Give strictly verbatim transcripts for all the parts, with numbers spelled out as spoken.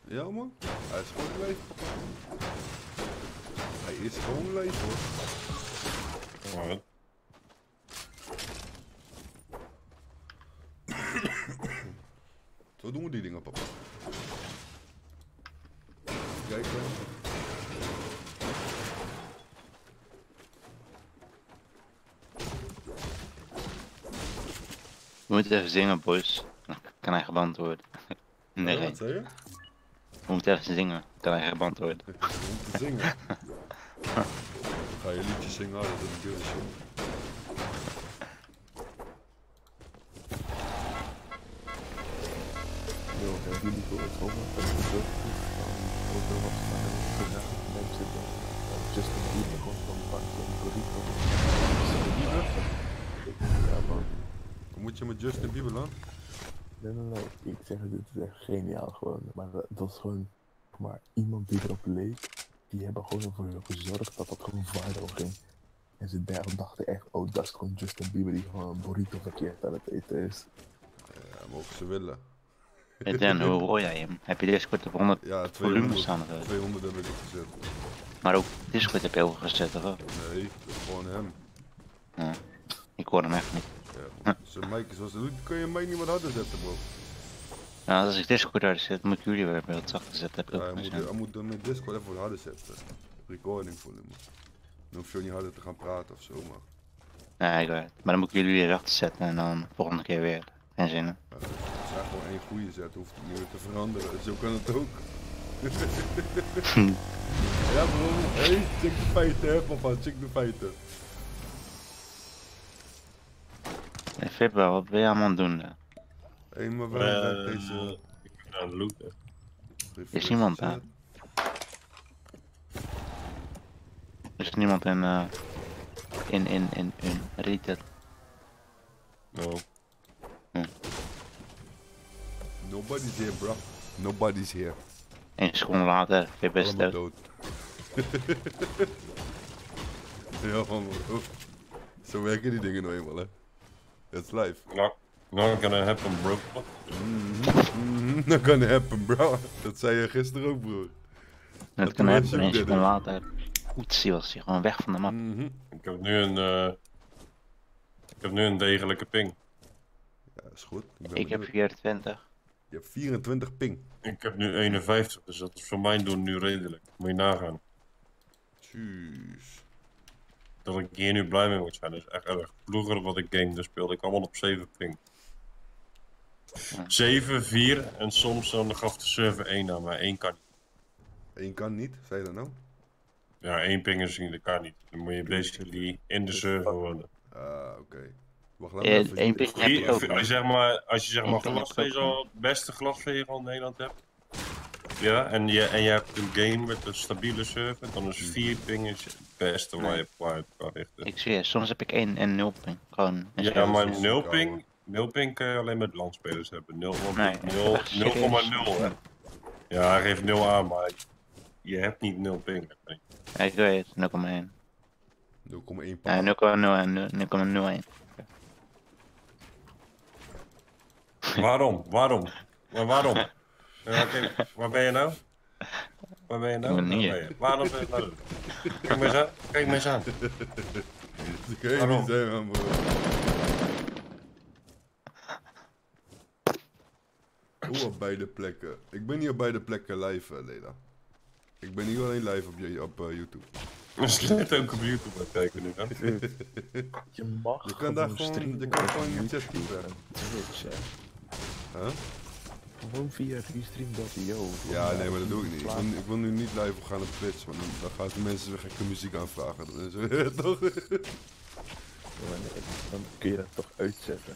Ja man, hij is gewoon leeg. Hij is gewoon leeg hoor. Alright. Zo doen we die dingen, papa. Kijk dan. We moeten even zingen, boys. Dan kan hij geband worden. Nee, Ja, wat zei je? we moeten even zingen. Kan hij geband worden. Om te zingen. Ga je liedjes zingen, dat is een keer zo. Yo, hebben jullie voor het horen van de druk van over wat ze hebben gezegd? Mensen dan Justin Bieber gewoon van Bank en Burrito. Ja man, Hoe moet je met Justin Bieber dan? nee nee nee, ik zeg het, dit is echt geniaal gewoon. Maar dat was gewoon, maar iemand die erop leek, die hebben gewoon ervoor gezorgd dat dat gewoon viral ging. En ze daarom dachten echt, oh dat is gewoon Justin Bieber die gewoon een burrito verkeerd aan het eten is. Ja, mogen ze willen. Weet je, en hoe hoor jij hem? Heb je Discord op honderd Ja, volume tweehonderd. staan of zo? tweehonderd heb ik gezet. Maar ook Discord heb je overgezet of wel? Nee, gewoon hem. Ja. Ik hoor hem echt niet. Ja, zijn mic is zoals dat doet, kun je mij niet wat harder zetten, bro. Nou, als ik Discord harder zet, moet ik jullie weer wat zachter zetten. Heb ik Ja, ook hij, moet, gezien. hij moet dan met Discord even wat harder zetten. Recording volume. Dan hoef je ook niet harder te gaan praten of zo, maar. Ja, ik weet het. Maar dan moet ik jullie weer achter zetten en dan volgende keer weer. Geen zin in. Ja, als hij gewoon één goede zet, hoeft hij niet meer te veranderen. Zo kan het ook. Ja, bro. Hé, hey, check de feiten, hè, papa. Check de feiten. Hey, Fibba, wat ben je allemaal aan het doen? daar? Hé, hey, maar waarom werkt Uh, deze... ik ben aan het looten. Is niemand daar? Er is niemand in, uh, in, in, in, in Reddit. No. Nobody's here, bro. Nobody's here. Eén seconde later, Fibba is Allemaal dood. dood. Ja, man, bro. Zo werken die dingen nou eenmaal, hè. It's life. Not, not gonna happen, bro. Mhm, dat kan happen, bro. Dat zei je gisteren ook, broer. Dat Dat kan was hebben, ook één dit, seconde hè? later. Oetsie was hij gewoon weg van de map. Mhm. Ik heb nu een, uh, ik heb nu een degelijke ping. Ja, is goed. Ik, ben Ik heb benieuwd. vierentwintig. Je hebt vierentwintig ping. Ik heb nu eenenvijftig, dus dat is voor mijn doen nu redelijk. Moet je nagaan. Tjus. Dat ik hier nu blij mee moet zijn, is echt erg. Vroeger wat ik gamede speelde ik allemaal op zeven ping. zeven, vier en soms dan gaf de server één aan, maar één kan niet. Eén kan niet, zei je dat nou? Ja, één ping is niet, dat kan niet. Dan moet je basically in de server wonen. Ah, oké. Okay. Wacht, laat Eh, me even... één ping heb ik ook. Als je zeg maar, als je zeg maar Eén ping heb ik ook, glasvezel, het beste glasvezel in Nederland hebt. Ja, en je, en je hebt een game met een stabiele server, dan is vier ping is het beste waar je waar je op kan richten. Ik zweer, soms heb ik één en nul ping. Gewoon. een Ja, scherm. maar dat is nul ziek, ping, ouwe. nul ping kan je alleen met landspelers hebben. nul Nee, nul echt nul komma serieus. nul hè. Ja, hij geeft nul aan, maar je hebt niet nul ping. Ja, ik weet het, nul komma één. nul komma één Ja, pa. nul komma nul en nul komma nul één. Waarom? Waarom? Maar waarom? Ja, oké, waar ben je nou? Waar ben je nou? Ik ben Waar hier. ben je? Waarom ben je nou? Kijk me eens aan. Kijk me eens aan. Dat kan je Waarom? niet zeggen, man, bro. Hoe op beide plekken? Ik ben niet op beide plekken live, uh, Leda. Ik ben niet alleen live op, je, op uh, YouTube. We zitten ook op YouTube aan kijken nu, hè? Je mag Je kan daar gewoon- streamen je kan op gewoon je chat YouTube typen. en Twitch, hè. Huh? Gewoon via restream dot i o. Ja, nee, maar dat doe ik niet. Ik wil, ik wil nu niet live gaan op Twitch, want dan, dan gaan de mensen weer gekke muziek aanvragen. Dan, is het- toch? Ja, maar nee, dan kun je dat toch uitzetten.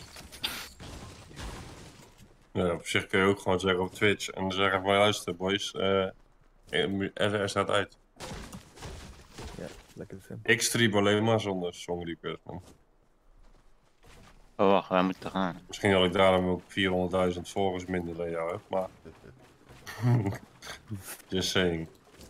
Ja, op zich kun je ook gewoon zeggen op Twitch en dan zeggen van luister boys, eh R R staat uit. Ja, lekker simpel. Ik stream alleen maar zonder song request, man. Oh, wacht, wij moeten gaan. Misschien had ik daarom ook vierhonderdduizend volgers minder dan jou heb, maar... Just saying.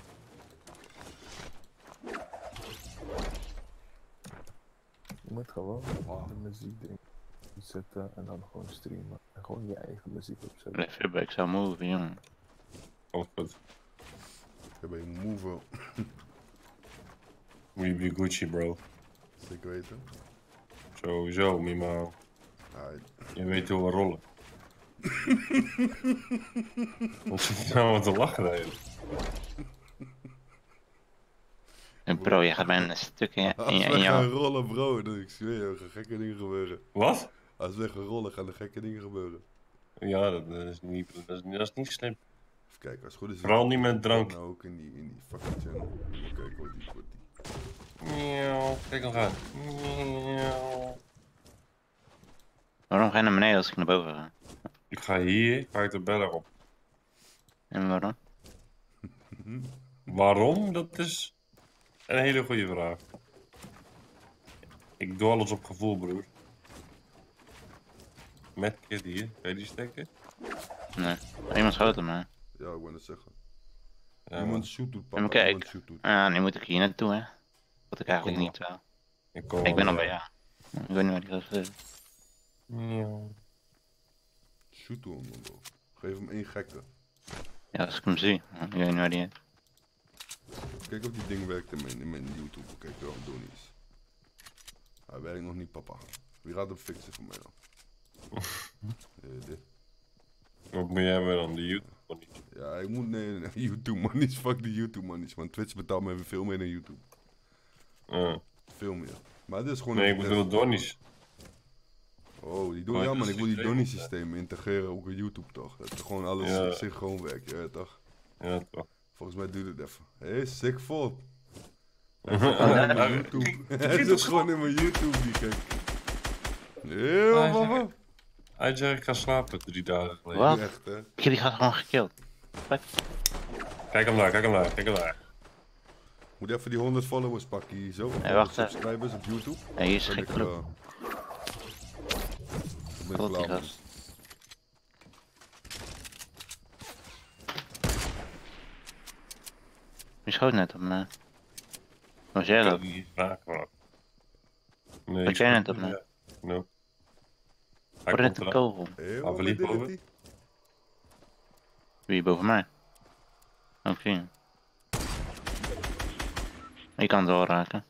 Je moet gewoon de muziek erin zetten en dan gewoon streamen. En gewoon je eigen muziek opzetten. Fibba, ik zou move, jongen. Alles goed. Ik ben je move. We be Gucci, bro. Zeker weten. Sowieso, Mima. Alright. Je weet hoe we rollen. Wat zit je nou wat te lachen, hè? En bro, je gaat mij een stuk in, Als in, in we gaan jou. rollen, bro, dan ik zweer je, er gaan gekke dingen gebeuren. Wat? Als we gaan rollen, gaan er gekke dingen gebeuren. Ja, dat, dat, is, niet, dat, is, dat is niet slim. Even kijken, als het goed is... Vooral niet met drank. Nou, ook in die, in die fucking channel. Even kijken wat die, wat die... Miauw, kijk nog aan. Miauw. Waarom ga je naar beneden als ik naar boven ga? Ik ga hier, ga ik de beller op. En waarom? Waarom? Dat is een hele goede vraag. Ik doe alles op gevoel, broer. Met kid hier, kan je die steken? Nee. Iemand schoot hem, hè? Ja, ik wou net zeggen. Ja, Iemand man. shoot doet, Ja, papa. maar kijk. Iemand shoot doet. Ah, nu moet ik hier naartoe, hè? Wat ik eigenlijk Kom niet wil. Ik, kom Ik ben al wel bij jou. Ik weet niet waar die gaat zitten. Miauw. Shoot doet hem, bro. Geef hem één gekke. Ja, als ik hem zie. Ik weet niet waar die is. Kijk of die ding werkt in mijn, in mijn YouTube. Kijk wel, doe niets. Hij werkt nog niet, papa. Wie gaat hem fixen voor mij dan? Eh, dit. Wat moet jij hebben dan? De YouTube of niet? Ja, ik moet... Nee, nee, nee. YouTube manies. Fuck die YouTube manies, man. Twitch betaalt me veel meer dan YouTube. Uh, Veel meer. Maar dit is gewoon... nee, een ik bedoel test. Donnies. Oh, die doen... Oh, Ja, het man. Ik wil die systeem, Donnie hè? systeem integreren op YouTube, toch? Dat er gewoon alles Ja. ja. synchroon werkt, ja, toch? Ja, toch. Volgens mij duurt het even. Hé, hey, sick volt. Ja, YouTube. Het is gewoon in mijn YouTube, die kijk. Heel Hij mama. zegt- Hij zegt ik ga slapen drie dagen geleden. Wat? Niet echt, hè? Ik heb die gaat gewoon gekillt. Kijk hem daar, kijk hem daar, kijk hem daar. Moet even die honderd followers pakken hier zo. Hey, wacht even. subscribers op YouTube. Ja, hier is Dan ben gek ik, groep. eh, dan ben ik Wat die klaar, man. gast. Wie schoot net op me? Was jij dat? Die raak maar. Nee, Wat ik jij schat- net op me? Ja. Nope. Hij Wat net komt een eraan. kogel? Heel Ah, verliefd wat boven? dit is die? Wie boven mij? Oh, ik zie hem. Je kan het wel raken.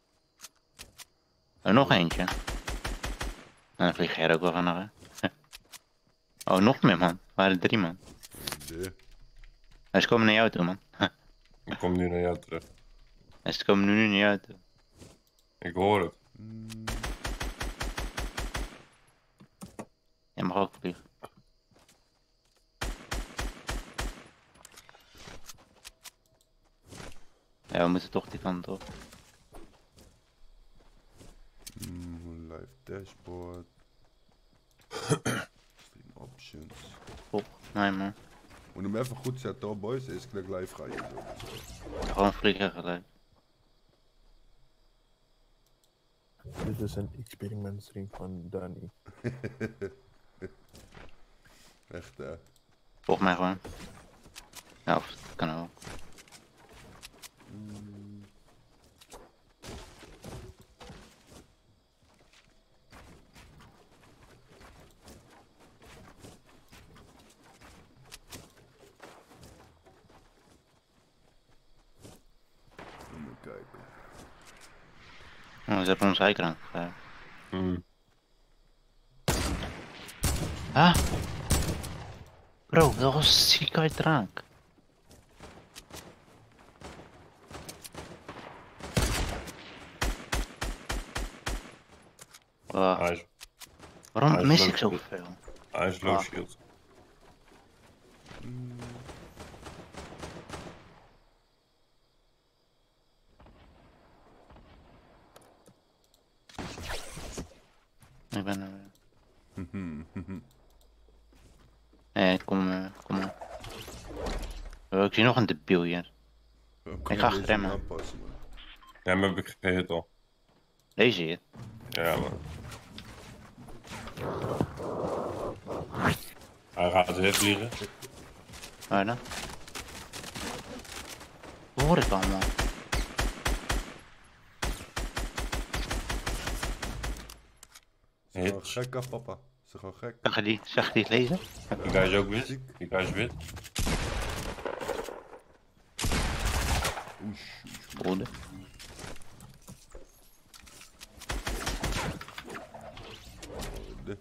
Oh, nog eentje. Nou, dan vlieg jij er ook wel van naar. Oh, nog meer man. Er waren drie man. De- Hij is komen naar jou toe man. Ik kom nu naar jou terug. Hij is komen nu naar jou toe. Ik hoor het. Mm, Jij mag ook vliegen. Ja, we moeten toch die kant op. mm, live dashboard. Stream options. Volgens mij man. Moet hem even goed zetten hoor, boys. Eerst dat ik live ga hier zo. Gewoon vliegen gelijk. Dit is een experimentstream van Danny. Echt, hè? Volgens mij gewoon. Ja, of het kan ook. Mm. Even kijken. Oh, ze hebben ons eikraan gegeven. Hmm. Ah! Bro, dat was ziek uit raak. Wacht, Hij is, waarom hij is mis leuk. ik zoveel? hij is low Ah. shield. Mm. Ik ben er weer. Nee, kom, uh, kom maar. Oh, ik zie nog een debiel hier. Kom Ik ga deze remmen. aanpassen, man. Ja, maar heb ik gehit al. Deze hier. Ja, man. Hij gaat weer vliegen. Waar dan? Wat hoor ik allemaal? Ze gaan gek af, papa. Ze gaan gek. Zag je die, zag je die het lezen? Die guy is ook wit. Die guy is wit. Oesh, oesh, oesh. Rode. De.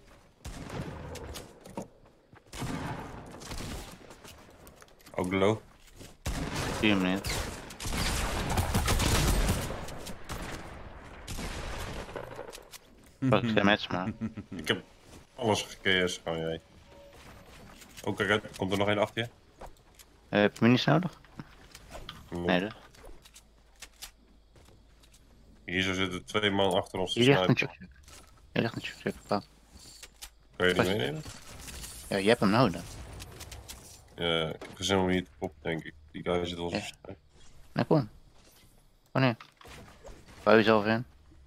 Ook low. vier minuten. Pak geen match maar. Ik heb alles gekeerd gewoon jij. Oh kijk uit, komt er nog één achter je? Uh, heb je minis nodig? Nee. Nee dus. Hier zo zitten twee man achter ons te Hier ligt een snipen. chuk. Hier ligt een chuk. Pak. Kan je die Pas- meenemen? Ja, je hebt hem nodig. Ja, ik heb gezin om hier te poppen denk ik. Die guy zit al zo Ja. snel. Nee, kom. Wanneer? Bouw jezelf in.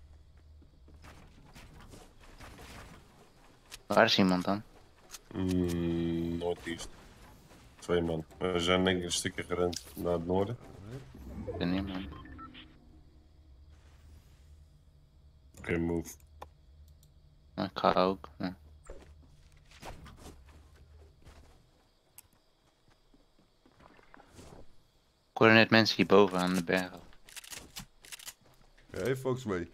Waar is iemand dan? Mm, Noord-East. Twee man. We zijn denk ik een stukje gerend naar het noorden. Ik weet niet man. Geen move. Maar ik ga ook. Ja. Ik hoorde net mensen hier boven aan de bergen. Ja, hey, volgens mij.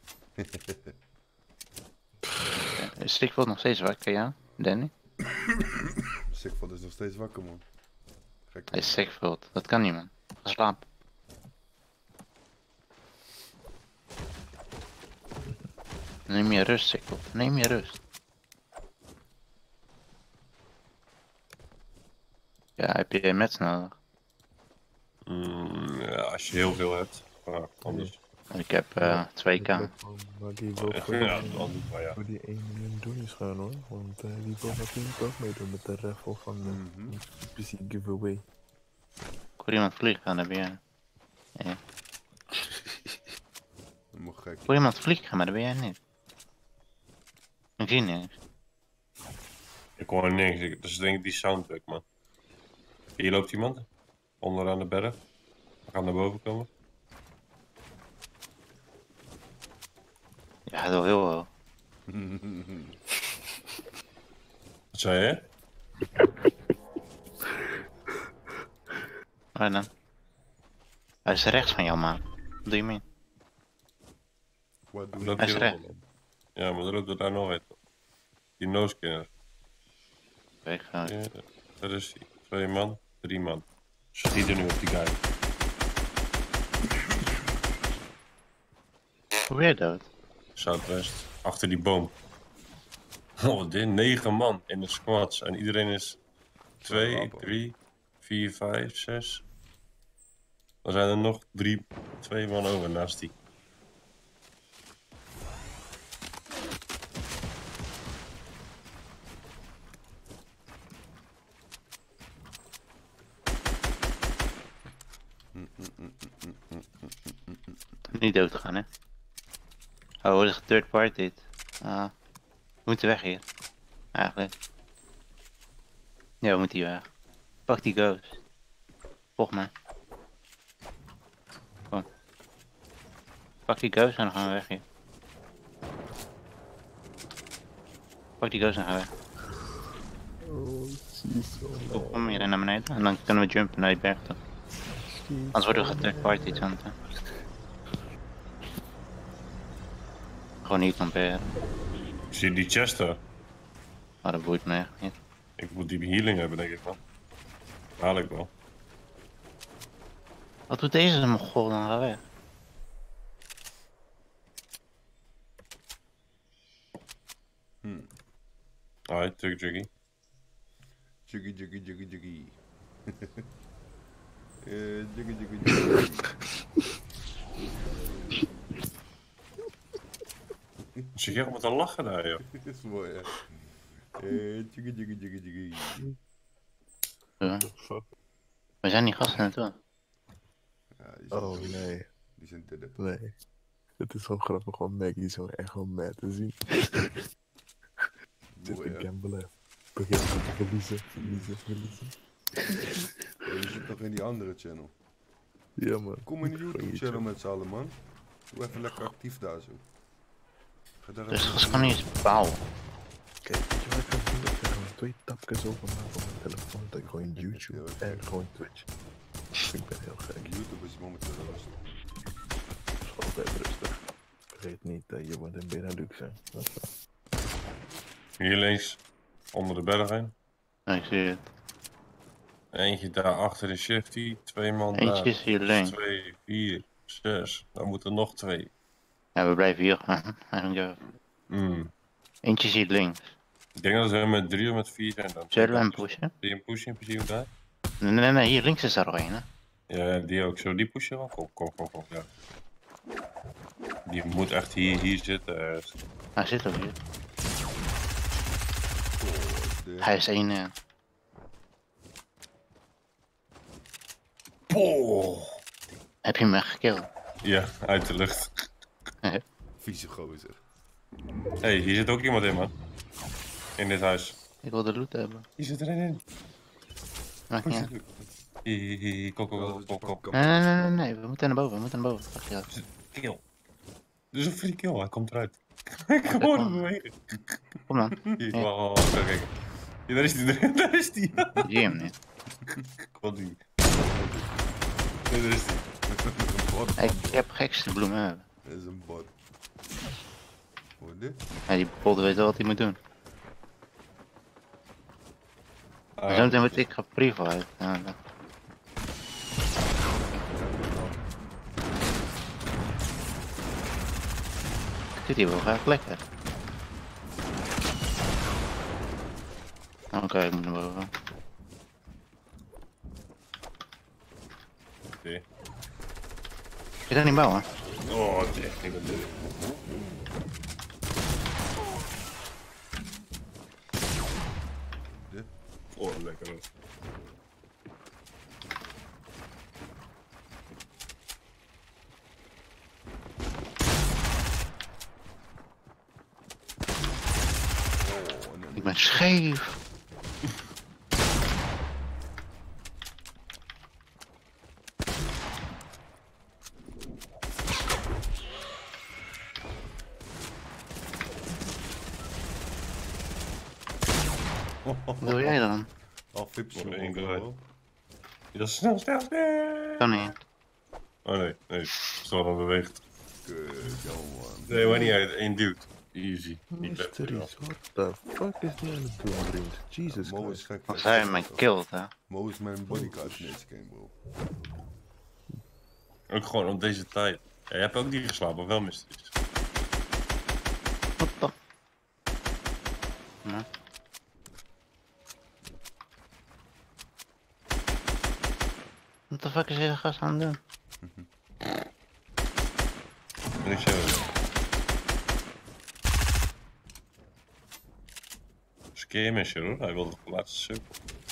Is Stickfold nog steeds wakker, ja? Danny? Sickfold is nog steeds wakker, man. Gek. Hij is Stickfold. Dat kan niet man. Ga slapen. Neem je rust, Stickfold. Neem je rust. Ja, heb je mets nodig? Mm, ja, als je heel veel hebt. Maar anders. Ik heb uh, twee k. Maar die wil voor, Ja, die, dan maar ja. voor die één miljoen doonies gaan hoor. Want uh, die wil natuurlijk ook meedoen met de raffle van de Mhm. P C giveaway. Ik hoor iemand vliegen, dan heb je. Ja. Helemaal gek. Ik hoor iemand vliegen, maar dat ben jij niet. Ik zie niks. Ik hoor niks. Ik- Dat is denk ik die soundtrack man. Hier loopt iemand. Onderaan de berg. We gaan naar boven komen. Ja, dat heel wel. Wat zei je? Waar dan? Hij is rechts van jou, man. Wat doe je mee? Wat doe Loopt Hij is hier recht. ook wel. Ja, maar er loopt er daar nog uit. Die nosekinner. Ik ga. Ja, daar is hij. Twee man, drie man. Schiet er nu op die guy. Hoe ben je dood? Zuidwest. Achter die boom. Oh, dit negen man in de squads. En iedereen is twee, drie, vier, vijf, zes. Dan zijn er nog drie, twee man over naast die. Niet dood gaan, hè? Oh, dat is third party. Ah. We moeten weg hier. Eigenlijk. Ja, we moeten hier weg. Pak die ghost. Volg mij. Kom. Pak die ghost en dan gaan we weg hier. Pak die ghost en gaan we weg. Oh, jeez. Kom, kom hier naar beneden en dan kunnen we jumpen naar die berg toe. Anders worden we third party aan het. Gewoon niet kamperen. Ik zie die chest daar. Maar dat boeit me echt niet. Ik moet die healing hebben, denk ik wel. Haal ik wel. Wat doet deze mogol dan? Ga weg. Alright, tuk juggy. Jiggy, jiggy, jiggy, jiggy. Eh, jiggy, jiggy, jiggy. Zit je allemaal te lachen daar, joh? Dit is mooi, hè. Eh, jiggy, jiggy, jiggy, jiggy. Ja. Fuck. We zijn die gasten naartoe. Ja, die zijn, Oh nee, die zijn te dip. nee. Het is wel grappig om Maggie zo echt wel mad te zien. Zit Mooi, te hè. gambelen. Begint te verliezen, verliezen, verliezen. Eh, Je zit nog in die andere channel. Ja man. Kom in de YouTube Jeetje. channel met z'n allen, man. Doe even lekker actief daar zo. Ga daar Dus even- dat kan niet eens bepalen. Kijk, weet je wat ik ga doen? Ik ga gewoon twee tapjes openmaken op mijn telefoon. Dat ik gewoon YouTube en gewoon Twitch. Ik ben heel gek. YouTube is momenteel rustig. Altijd rustig. Vergeet niet dat je wordt in Benelux, hè. Hier links, onder de berg heen. Ja, ik zie het. Eentje daar achter de shifty, twee man Eentje daar. is hier links. Twee, vier, zes. Dan moeten er nog twee. Ja, we blijven hier. I don't go. Hmm. Eentje is hier links. Ik denk dat we met drie of met vier zijn dan. Zullen we hem pushen? Die een pushen in principe daar? Nee, nee, nee, hier links is er al een, hè. Ja, die ook. Zo die pushen wel? Kom, kom, kom, kom. Ja. Die moet echt hier, hier zitten. ergens. Hij zit ook hier. Oh, de... Hij is één. eh. Poh! Heb je hem echt gekillt? Ja, uit de lucht. Vieze gozer. Hé, hey, hier zit ook iemand in, man. In dit huis. Ik wil de loot hebben. Hier zit er een in. Maakt niet uit. Hier, hier, hier. Kom, kom, kom, kom, kom. Nee, nee, nee, nee, nee, we moeten naar boven, we moeten naar boven. Wacht, ja. Kill. Dit is een free kill, hij komt eruit. Ik hoor hem bewegen. Kom dan. Hier, Ja. wacht, wacht, wacht, kijk. Hier, daar is hij, daar is hij. Ik zie hem niet. Wat die? Nee, daar is hij. Bot. Hey, ik heb gekste bloemen hebben. Dat is een bot. Hoor je dit? Ja, die polder weet wel wat hij moet doen. Ah, Zometeen word ik geprivo uit. Ja, dat- Doet hij wel graag lekker. Oké, ik moet naar boven. Oké. Je kan niet bouwen. Oh, het is echt niet wat dit. Dit? Oh, lekker hoor. Oh, nee. Ik ben scheef. Wat doe jij dan? Al vips Oh, zo één overal. eruit. Ja, snel, snel, snel. Kan niet. Oh nee, nee. Zo dan beweegt. Kut, jongen. Nee, maar niet uit. Één dude. Easy. Niet Mysteries, what the fuck is die aan het doen, vriend? Jesus Mo is Christ. gek. Als hij mij killt, hè. Mo is mijn bodyguard in deze game, bro. Ook gewoon op deze tijd. Ja, je hebt ook niet geslapen, of wel mysteries. Wat dan? Ja. Wat de fuck is deze gast aan het doen? En ik zeg Scare hoor, hij wilde de laatste sub.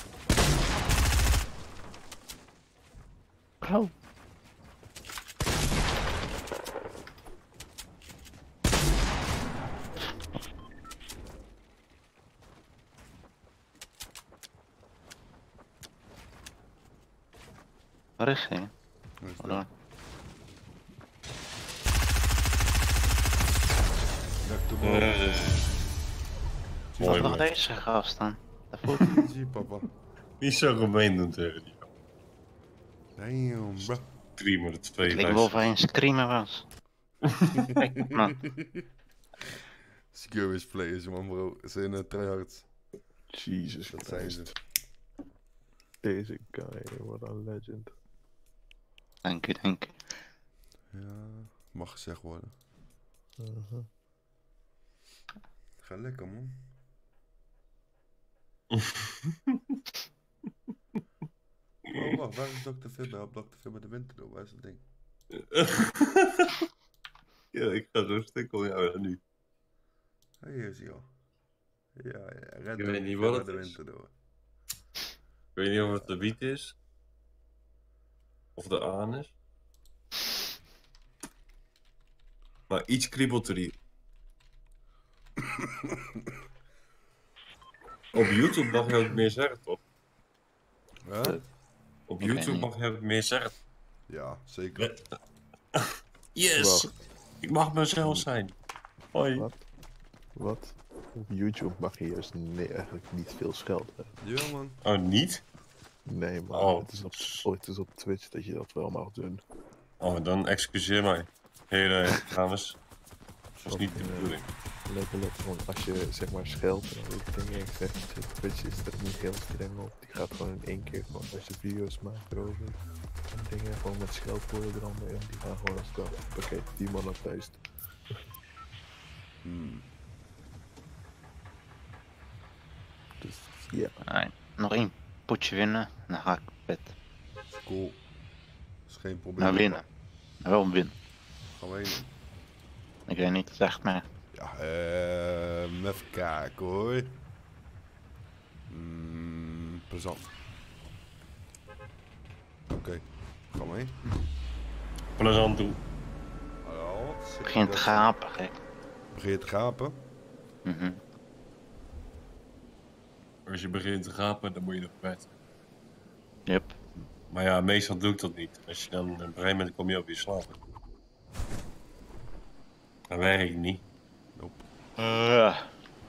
Bro. Waar is hij? Wat is Oh, dat? daar. Back to Eh, ball. Mooi Nog man. deze gast dan. Dat voelt Zie papa. Niet zo gemeen doen tegen die Damn, bro. streamer, de twee ik wel of hij een screamer was. Kijk, man. Skirmish players, man, bro. Ze zijn uh, tryhards. Jesus Dat zijn Christ. ze. Deze guy, wat een legend. Dank u, dank u. Ja, mag gezegd worden. Uh-huh. Ga lekker, man. Oh, wacht, waar is dokter Fibber? Op dokter Fibber de winter door, waar is dat ding? Ja, ik ga zo stuk om jou nu. Hé, hier is hij al. Ja, ja, red Ik Dr. weet niet Fibber wat de het is. winter door. Ik weet niet of het de biet is. Of de anus. Maar iets kriebelt er hier. Op YouTube mag je ook meer zeggen, toch? Huh? Op Ik weet YouTube niet. mag je ook meer zeggen. Ja, zeker. Yes! Wacht. Ik mag mezelf zijn. Hoi. Wat? Wat? Op YouTube mag je juist nee, eigenlijk niet veel schelden. Ja, man. Oh, niet? Nee, maar Oh. het, is op, oh, het is op Twitch dat je dat wel mag doen. Oh, dan excuseer mij. Heren, dames. Dat was niet de Want, eh, bedoeling. Lekker let, want als je zeg maar scheldt en dan die dingen zegt, Twitch is er niet heel streng op. Die gaat gewoon in één keer gewoon als je video's maakt erover. En dingen gewoon met scheldwoorden eronder en die gaan gewoon als dat. Oké, die man op vuist. Hmm. Dus ja. Nee, nog één potje winnen, dan ga ik op bed. Cool. Dat is geen probleem. Nou winnen. Nou wel winnen. Gaan we heen. Ik weet niet, zeg maar. Ja, ehm even kijken hoor. Mm, plezant. Oké, okay. Gaan we heen. Plezant toe. Hallo, Het begint te gapen, gek. Begin je te gapen? Mhm. Als je begint te gapen, dan moet je nog bed. Yep. Maar ja, meestal doe ik dat niet. Als je dan op een gegeven moment kom je op je slapen. Dat werkt niet. Nope. Uh,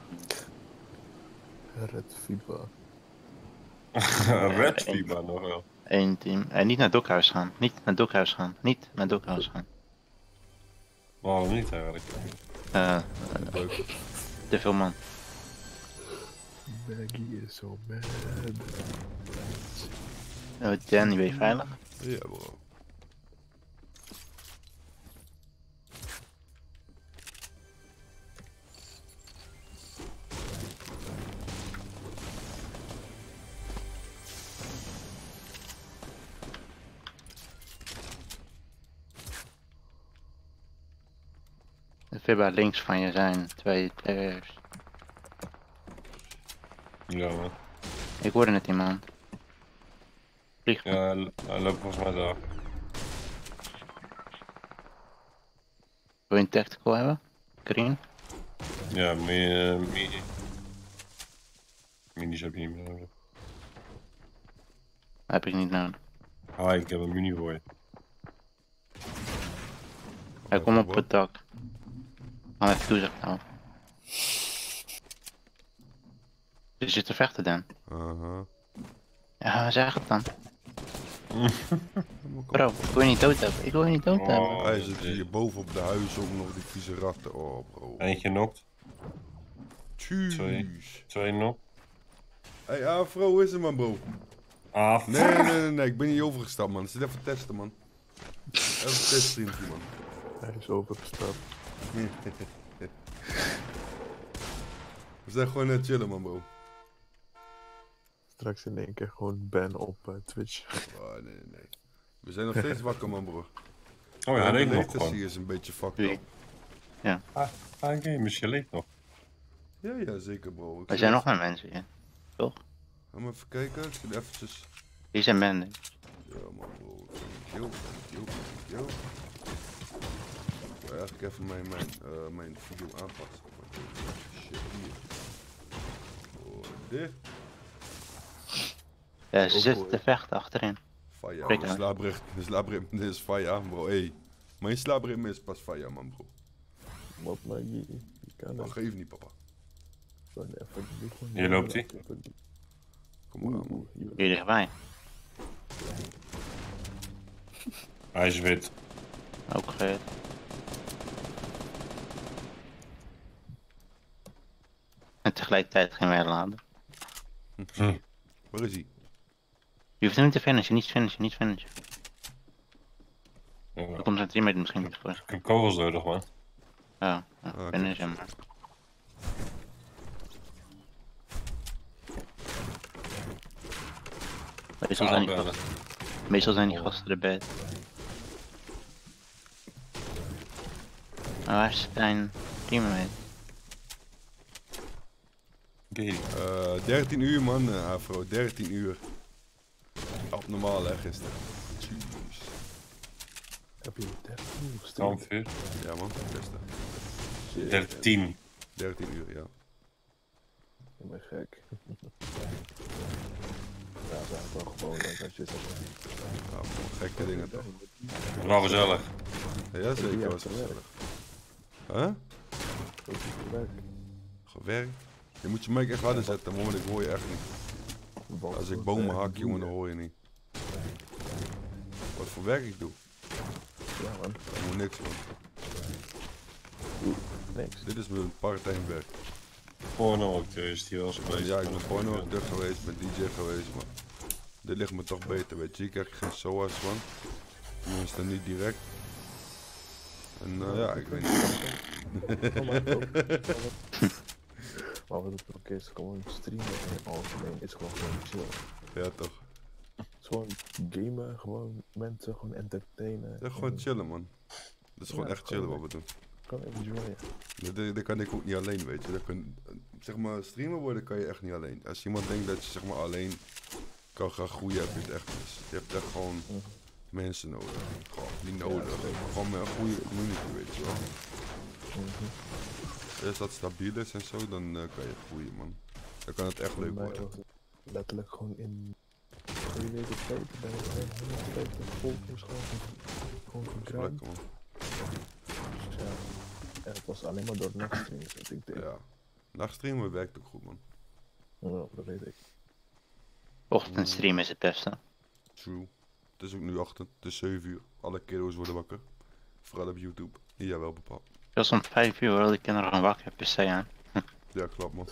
Red Fiba. Red Fiba nog wel. Eén team. En niet naar het dokhuis gaan. Niet naar het dokhuis gaan. Niet naar het dokhuis gaan. Waarom niet eigenlijk? Eh, Leuk. te veel man. Maggie is zo mad. Oh, Danny, ben je veilig? Ja bro. De Fibba links van je zijn twee players. Ja man. Ik hoorde net iemand. Vliegen. Ja, hij hij loopt volgens mij daar. Wil je een tactical hebben? Green? Ja, mini. Uh, mini. Minis heb je niet meer nodig. Heb ik niet nodig. Ah, ik heb een mini voor je. Hij komt op het dak. Gaan we even toezicht houden. Je zit te vechten dan. Aha. Ja, zeg het dan. Helemaal kom. Bro, ik wil je niet dood hebben. Ik wil je niet dood hebben. Oh, Hij zit hier boven op de huizen ook nog die vieze ratten. Oh bro. Eentje nokt. Tjuus. Twee. Twee nog. Hey Afro, hoe is het man bro? Ah, Nee, nee, nee, nee, ik ben niet overgestapt man. Zit even testen man. Even testen streamtje man. Hij is overgestapt. We zijn gewoon net chillen man bro. Straks in één keer gewoon ban op uh, Twitch. Oh, nee, nee, nee. We zijn nog steeds wakker man bro. Oh ja, hij leeft de nog latency gewoon. is een beetje fucked Wie? up. Ah, ah gamers, je leeft nog. Ja, ja, zeker bro. Ik Er zie zijn het. nog meer mensen hier. Ga maar even kijken. Ik zit eventjes... Die zijn benden. Ja man bro. Yo, yo, yo. Ik wil eigenlijk even mijn, mijn, uh, mijn video aanpassen. Shit hier. Oh, dit. Ja, ze Ook zitten mooi. te vechten achterin. Faya, Kijk mijn uit. slaapritme, mijn slaapritme is faya bro. Hey. Mijn slaapritme is pas faya man bro. Wat Maggie, je kan Maar het geef niet papa. gewoon even doen. Hier loopt hij. Kom maar aan man. Oeh, hier. Hier dichtbij. Hij is wit. Ook gered. En tegelijkertijd geen weerladen. Hm. Waar is hij? Je hoeft hem niet te finishen, niet finishen, niet finishen. Ja, Dan komt zijn teammate misschien niet voor. ik heb kogels nodig man. Ja, ja Ah, finish hem maar. Meestal zijn die Aanbellen. gasten, meestal zijn die gasten er bed. Maar waar is zijn teammate? Gay. Uh, dertien uur man, uh, Afro. dertien uur. Abnormaal hè, gisteren. Jeez. Heb je dertien of stream? twaalf uur. Ja man, gisteren. dertien. dertien uur, ja. Ik ben gek. Ja, dat is eigenlijk wel gewoon dat als je zegt. Ja, man, gekke dingen toch. Wel gezellig. Ja, zeker was het gezellig. Huh? Dat is het werk. Gewerkt. Je moet je mic echt harder zetten, man, want ik hoor je echt niet. Wat Als ik voor bomen werk hak, doe jongen, je? dan hoor je niet. Wat voor werk ik doe? Ja man, Ik doe niks, man. niks. Dit is mijn part-time werk. Porno-acteur is die wel eens En geweest. ja, ik ben porno-acteur geweest, ben D J geweest, maar dit ligt me toch beter, weet je. Ik krijg geen S O A's van. Tenminste niet direct. En uh, ja, ik weet niet. Kom maar, ook. Maar wat het ook is, gewoon streamen in het algemeen is gewoon gewoon chill. Ja, toch. Het is gewoon gamen, gewoon mensen gewoon entertainen. Ja, gewoon en chillen, man. Dat is gewoon Ja, echt chillen wat gewoon we doen. Gewoon enjoyen. Dat, dat, dat kan ik ook niet alleen, weet je. Dat kan, zeg maar, streamer worden kan je echt niet alleen. Als iemand denkt dat je zeg maar alleen kan gaan groeien, heb je het echt mis. Je hebt echt gewoon Mhm. mensen nodig. Gewoon, niet nodig. Ja, zeker. maar gewoon met een goede community, weet je wel. Mhm. Als dat stabiel is en zo, dan uh, kan je groeien, man. Dan kan het echt Voor leuk mij worden. was het letterlijk gewoon in twee weken tijd ben ik gewoon honderdvijftig volgers gewoon, gewoon Dat is gekregen. lekker, man. Dus ja, en het was alleen maar door nachtstreams dat ik deed. Ja. Nachtstreamen werkt ook goed, man. Ja, dat weet ik. Ochtendstream is het beste. True. Het is ook nu ochtend, het is zeven uur. Alle kiddo's worden wakker. Vooral op YouTube. Ja, wel bepaald. Zelfs om vijf uur hoor, ik kan er een wakker P C aan. Ja, klopt, man.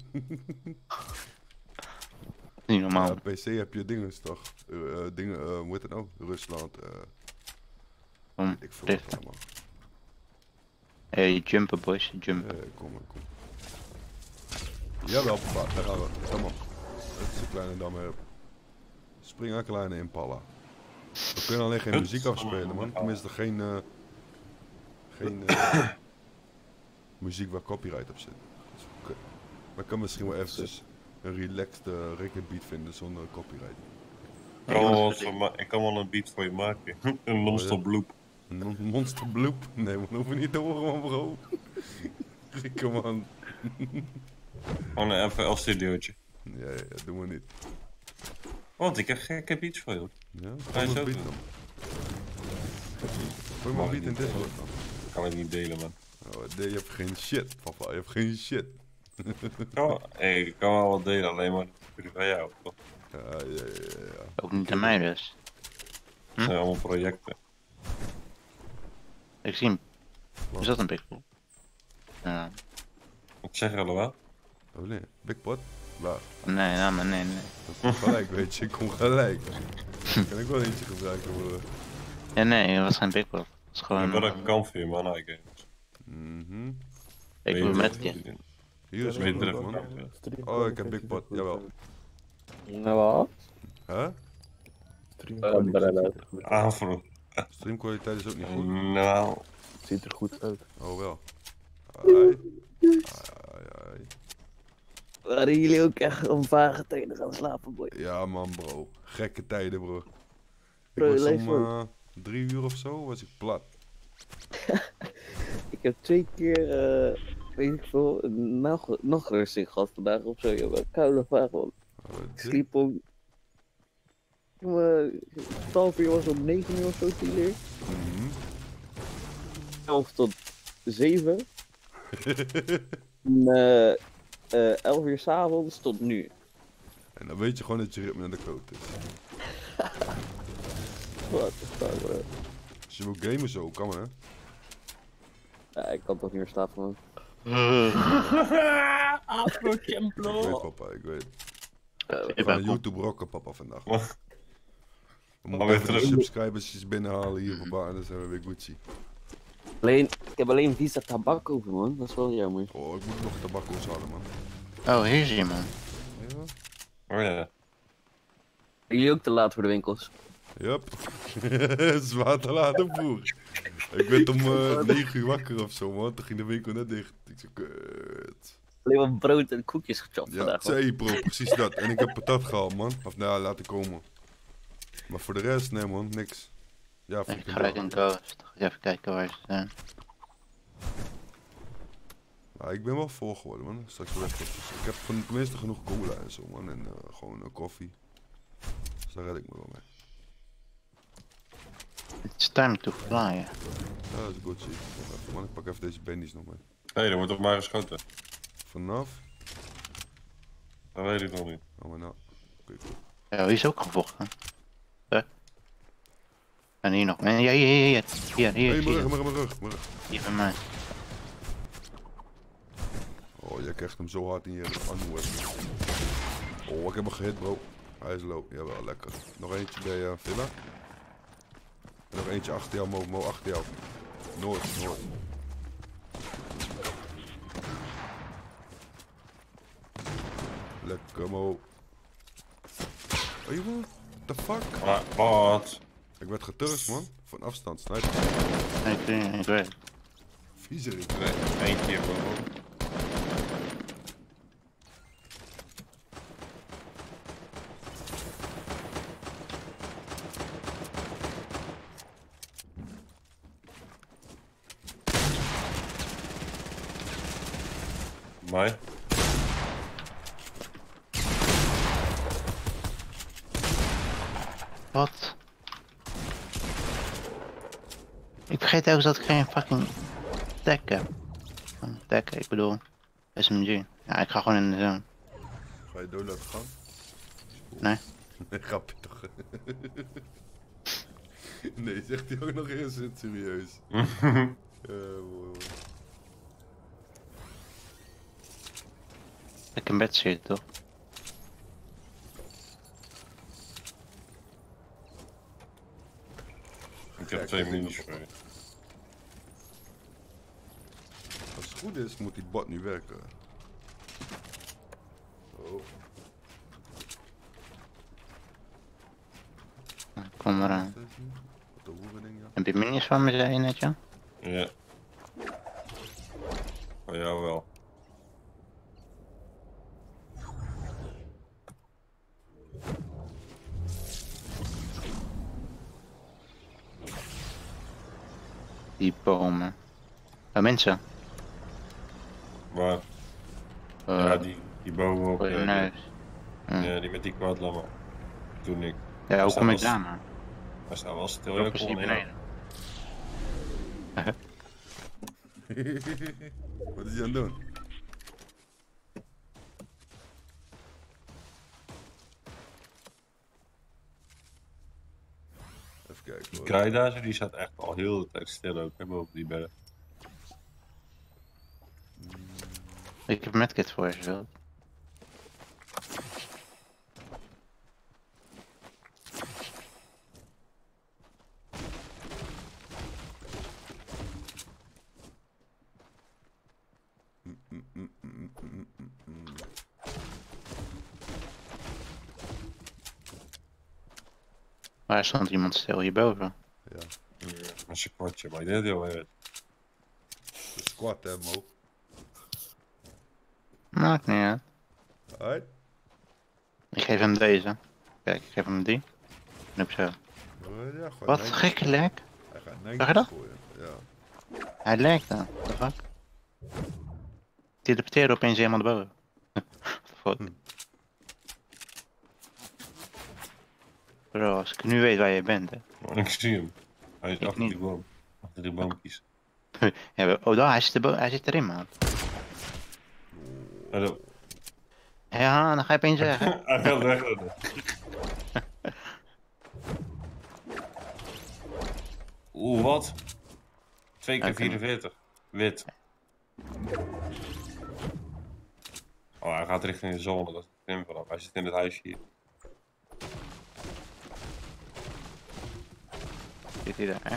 Niet normaal. Ja, P C heb je dingen toch? Uh, dingen, uh, hoe heet het nou? Rusland, eh. Om, weet ik veel dit. wat allemaal. Hey, jumpen boys, jumpen. Eh, kom maar, kom. Jawel, papa, daar gaan we. Kom op. Het is een kleine dam. Spring een kleine Impala. We kunnen alleen geen muziek afspelen, man. Tenminste, geen. Uh, geen. Uh, muziek waar copyright op zit. Dat is kut. Maar ik kan misschien wel eventjes een relaxed uh, reggae beat vinden zonder copyright. Ik kan wel wat voor ma- ik kan wel een beat voor je maken. Een non-stop loop. Een mon- monster bloop? Nee, we hoeven niet te horen, man, bro. Come on. Gewoon een F L studiootje. Ja, ja, ja, doen we niet. Want ik heb gekke beats voor je. Ja, Hij is gooi ook maar beat goed. dan. Gooi maar Mag beat in niet Discord dan. Kan ik niet delen, man. Oh, nee, je hebt geen shit, papa. Je hebt geen shit. Oh, hey, ik kan wel wat delen, alleen maar bij jou. toch? Ja, ja, ja, ja, ja. Ook niet aan mij dus. Dat zijn allemaal projecten. Ik zie hem. Is dat een pikkel? Ja. Wat zeggen jullie wel? Oh nee, Big Pot? Waar? Nee, nou, maar nee, nee. Dat komt gelijk, weet je. Ik kom gelijk. Kan ik wel eentje gebruiken voor... Ja, nee, dat was geen pikkel. Dat is Ik gewoon. heb wel een kampvuur, man. Nou, ik Mhm. Ik doe met je. Hier is weet een er man. even man. van. Oh, ik heb Big Pot, jawel. Nou wat? Huh? Afro. Streamkwaliteit is ook niet goed. Nou, Het ziet er goed uit. Oh wel. Ai. Ai, ai. Waren jullie ook echt om vage tijden gaan slapen, boy? Ja man bro, gekke tijden bro. Ik Bro, was leef om voor. uh, drie uur of zo was ik plat. Ik heb twee keer, eh, weet ik veel, een nog, nog rustig gehad vandaag of zo, jongen. Koude vraag, man. Oh, Ik dit- sliep om... Jongen, twaalf uur was om negen uur of zo, tien uur. Mhm. elf tot zeven. En eh, eh, elf uur s'avonds tot nu. En dan weet je gewoon dat je ritme naar de kloot is. Wat de fuck, bro. Als je wil gamen zo, kan maar hè. Ja, ik kan toch niet meer slapen, man. Ik weet papa, ik weet. We Ik gaan ben YouTube rocken papa vandaag. Wat? We Maar moeten weer even de terug. subscribers binnenhalen hier papa en dan zijn we weer Gucci. Alleen, ik heb alleen Visa tabak over, man. Dat is wel jammer. Oh, ik moet nog tabakko's halen man. Oh, hier zie je man. Ja? oh ja. Jullie ook te laat voor de winkels? Yup. Zwaar te laat broer. Ik werd om uh, negen uur wakker of zo man, toen ging de winkel net dicht. Ik zei kut. Alleen maar brood en koekjes gechopt Ja, vandaag, man. zei bro, precies dat. En ik heb patat gehaald man. Of nou, laten komen. Maar voor de rest, nee man, niks. Ja, Ik vind ga gelijk een ghost. Even kijken waar ze zijn. Maar ik ben wel vol geworden man. Straks wel even. Ik heb van tenminste genoeg cola en zo man. En uh, gewoon uh, koffie. Dus daar red ik me wel mee. It's time to fly. Ja, dat is goed zie. Wacht even, man, ik pak even deze bendies nog mee. Hé, hey, er wordt op mij geschoten. Vanaf. Dat weet ik nog niet. Oh maar nou. Oké, cool. Ja, die is ook gevochten. Huh? En hier nog. En ja, hier, hier, hier. Hier, hier, Hé, zie mijn je. rug, mijn rug, mijn rug, mijn rug. Hier bij mij. Oh, jij krijgt hem zo hard in je armhoed. Oh, ik heb hem gehit, bro. Hij is low. Jawel, lekker. Nog eentje bij uh, Villa. En nog eentje achter jou, Mo, Mo, achter jou. Noord, Noord. Lekker, Mo. Oh, jongen. What the fuck? Maar wat? Ik werd geturfd, man. Van afstand, sniper. Ik, weet- ik weet het. Viezerik. Eén keer bro. Mij? Wat? Ik vergeet ook dat ik geen fucking tag heb. Oh, tag, ik bedoel S M G. Ja, ik ga gewoon in de zone. Ga je dood laten gaan? Nee. Nee, grapje toch. Nee, zegt hij ook nog eens het serieus. Ja, mooi. Ik in bed zit toch? Ik heb twee minis voor je. Als het goed is, moet die bot nu werken. Oh. Kom maar aan. Wat de hoeren ding, ja. Heb je minis van me, zei je net, ja? Ja. Voor jou wel. Die bomen. Oh, mensen. Maar, Uh, ja, die, die bovenop. voor je eh, neus. die- ja, die met die kwartlammen. Toen ik. Ja, hoe Is kom dat ik was- daar nou? Hij staat wel stil. Loop Ja, eens kom hier neer. beneden. Wat is hij aan het doen? Even kijken Die hoor. kraai daar, zo, die staat echt al heel de tijd stil ook, hè, boven die berg. Ik heb een medkit voor je, wilt. Mm, mm, mm, mm, mm, mm, mm. Waar stond iemand stil? Hierboven. Ja, Een sequatje, maar ik denk dat hij wel weet. de squat hè, Mo. Maakt niet uit. Alright. Ik geef hem deze. Kijk, ik geef hem die. En op zo. Uh, ja, gewoon Wat netjes. gekke lek. Hij gaat Zag je netjes dat? gooien. Ja. Hij lijkt dan. What the fuck? Teleporteerde opeens helemaal erboven. Wat? Hm. Bro, als ik nu weet waar je bent, hè. Maar ik zie hem. Hij is Ik achter niet. die boom. Achter die boompjes. Ja, we- oh, daar, hij zit, erbo- hij zit erin, man. Hallo. Ja, dan ga je opeens zeggen. Hij gaat wegrennen. Oeh, wat? twee keer Oké. vierenveertig. Wit. Oh, hij gaat richting de zone. Dat is het slim vanaf. Hij zit in het huisje hier. Zit hij daar, hè?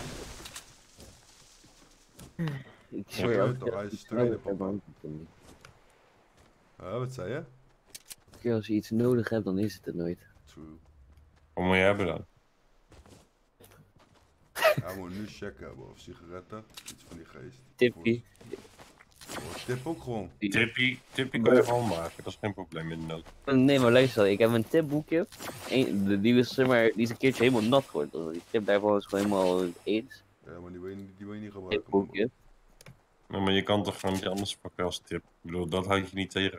Ik Ja, zweer ja, elke toch, keer hij als is ik iets trainer, nodig heb, papa. dan is het er niet. Uh, wat zei je? Elke keer als je iets nodig hebt, dan is het er nooit. True. Wat moet je hebben dan? Hij moet nu checken hebben of sigaretten. Iets van die geest. Tippie. Oh, tip ook gewoon. Tippie, tippie kan je gewoon maken. Dat is geen probleem in de nood. Nee, maar luister, ik heb een tipboekje. Eén- de- Die is, zeg maar, die is een keertje helemaal nat geworden. Dus die tip daarvan is gewoon helemaal eens. Ja, maar die wil je, niet- die wil je niet gebruiken. Tipboekje. Ja, maar je kan toch gewoon iets anders pakken als tip. Ik bedoel, dat houd je niet tegen.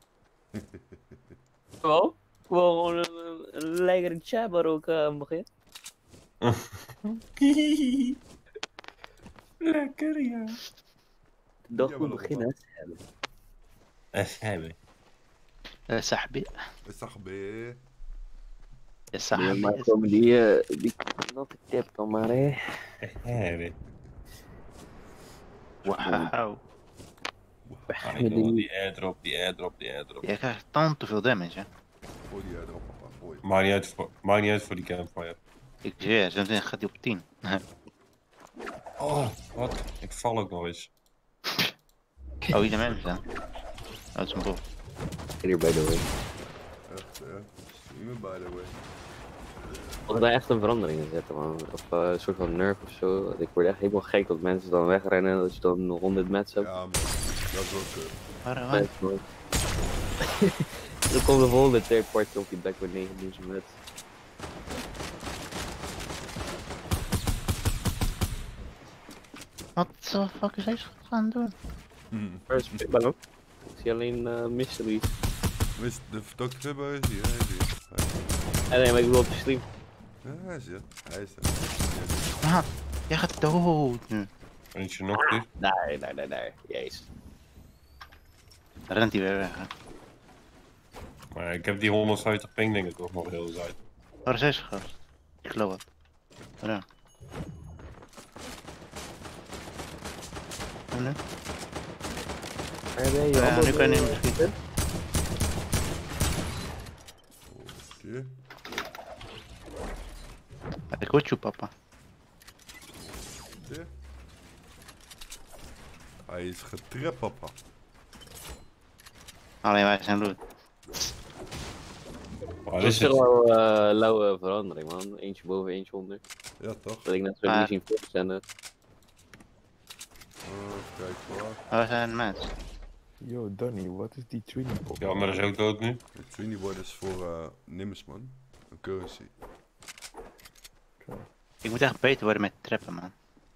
Wel? Gewoon een, een, een lekkere chabar ook aan het begin. Lekker, ja. De dag Ja, goed wel beginnen. op, hè. Eh, hebben. Eh, Sahbi. Is dat gebeurd? Ja, Ja, maar samen. komen die, uh, die natte tip dan maar, hè. Hé, nee. Wauw. Ah, Met jongen, die- die airdrop, die airdrop, die airdrop. Jij krijgt dan te veel damage, hè. Gooi die erop, papa. Gooi. Maakt niet uit voor, maakt niet uit voor die campfire. Ik zweer, zo meteen gaat hij op tien. Oh, wat? Ik val ook nog eens. Oh, hier de mensen dan. Oh, dat is een bot. Hier bij de way. Echt, hè? Streamen, by the way. Als daar echt een verandering in zetten, man. Of uh, een soort van nerf of zo. Ik word echt helemaal gek dat mensen dan wegrennen en dat je dan honderd match hebt. Ja, man. Dat is wel kut. Waar, waar? Best, man. Dan komt de volgende third party op je back met negenduizend match. Wat de fuck is deze gaan doen? Hm. Waar is Pitbang ook? Ik zie alleen uh, mysteries. Wist de dokter Fibber is hier, hij is hier. Hij is hier. En nee, maar ik wil op je stream. Ja, hij is hier. Hij is er. Hij is er. Ah, jij gaat dood nu. Weet je nog dit? Nee, nee, nee, nee. Jezus. Dan rent hij weer weg, hè. Maar ik heb die honderdvijftig ping denk ik toch nog heel de tijd. Waar is deze gast? Ik geloof het. Waar? En nu? Waar ben je? Ja, Allemaal nu kan je door- niet meer schieten. Oké. Ik hoor je, papa. Oké. Hij is getrapt, papa. Alleen wij zijn loot. Waar Dat is is toch het? wel uh, lauwe verandering, man. Eentje boven, eentje onder. Ja, toch? Dat ik net zo Ah. niet zien voorzenden. Uh, kijk, waar. Waar zijn de mensen? Yo, Danny, wat is die training pop? Ja, maar dat is ook dood nu. De Trini Board is voor uh, Nims, man. Een currency. Ik moet echt beter worden met trappen, man.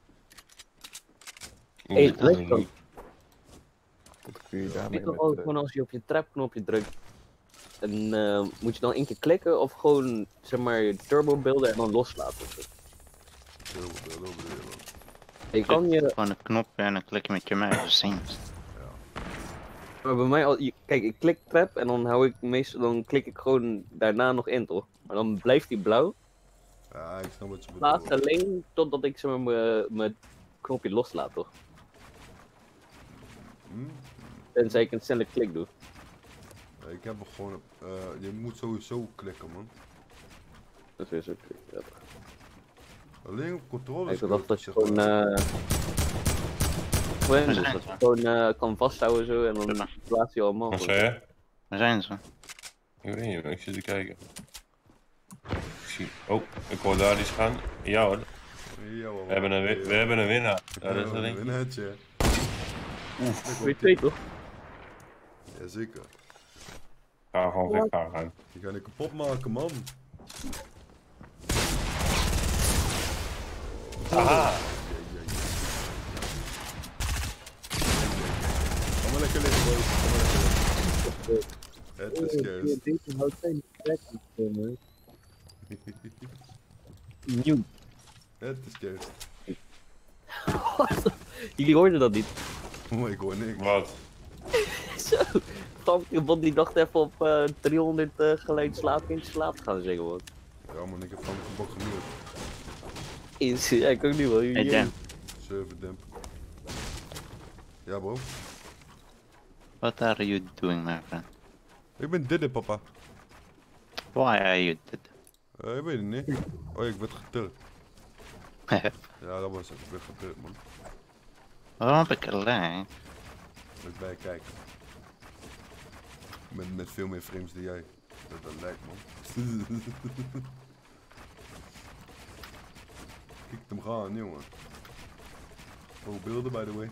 Oeh, Hey, ik kan leuk niet. dan. Wat kun je Je daarmee weet toch met... ook eh, gewoon als je op je trapknopje drukt. En uh, moet je dan één keer klikken of gewoon zeg maar je turbo beelden en dan loslaten? Of zo? Heel veel, heel veel, heel veel. Je kan je, Gewoon een knopje en dan klik je met je muis. Dat is simpel. maar bij mij al, je- kijk ik klik trap en dan hou ik meestal, dan klik ik gewoon daarna nog in toch? Maar dan blijft die blauw. Ja, ik snap wat je Laatst bedoelt. alleen totdat ik zeg maar mijn- mijn knopje loslaat toch? Hm? Tenzij ik een snelle klik doe. Ja, ik heb er gewoon op. Uh, je moet sowieso klikken, man. Dat is ook ja. Alleen op controles. Ik dacht dat je zeg gewoon maar. eh gewoon, dus zijn dat ze? je gewoon eh, kan vasthouden zo en dan Prima. plaats je allemaal. Wat gewoon. zei je? Waar zijn ze? Ik weet niet, maar ik zit te kijken. Ik zie... Oh, ik hoor daar iets gaan. Ja hoor, Ja, hoor. we hebben een, wi- we hebben een winnaar. Ja, dat is Ja, dat ding. een netje. Weet je toch? Jazeker. Ga gewoon weg, ga gaan. Die ga ik kapot maken, man. Aha! Ga maar lekker liggen, boys. Ga maar lekker liggen. Het is kerst. Deze houdt zijn trek niet. Nieuw. Het is kerst. Jullie hoorden dat niet. Oh, ik hoor niks. Wat? Zo. Bot die dacht even op uh, driehonderd uh, geluid slaap in slaap gaan zeggen hoor. Ja, man, ik heb van de bok gemute. Is, ja, ik ook niet wel. Hey, damn. Server damp. Ja, bro. What are you doing, my friend? Ik ben dit, papa. Why are you dead? Uh, ik weet het niet. Oh, ik werd geturkt. Ja, dat was het. Ik werd geturkt, man. Waarom heb ik een lijn? Met bij kijken. Met, met veel meer frames dan jij. Dat, dat lijkt, man. Kijk hem gaan, jongen. Oh, beelden, by the way.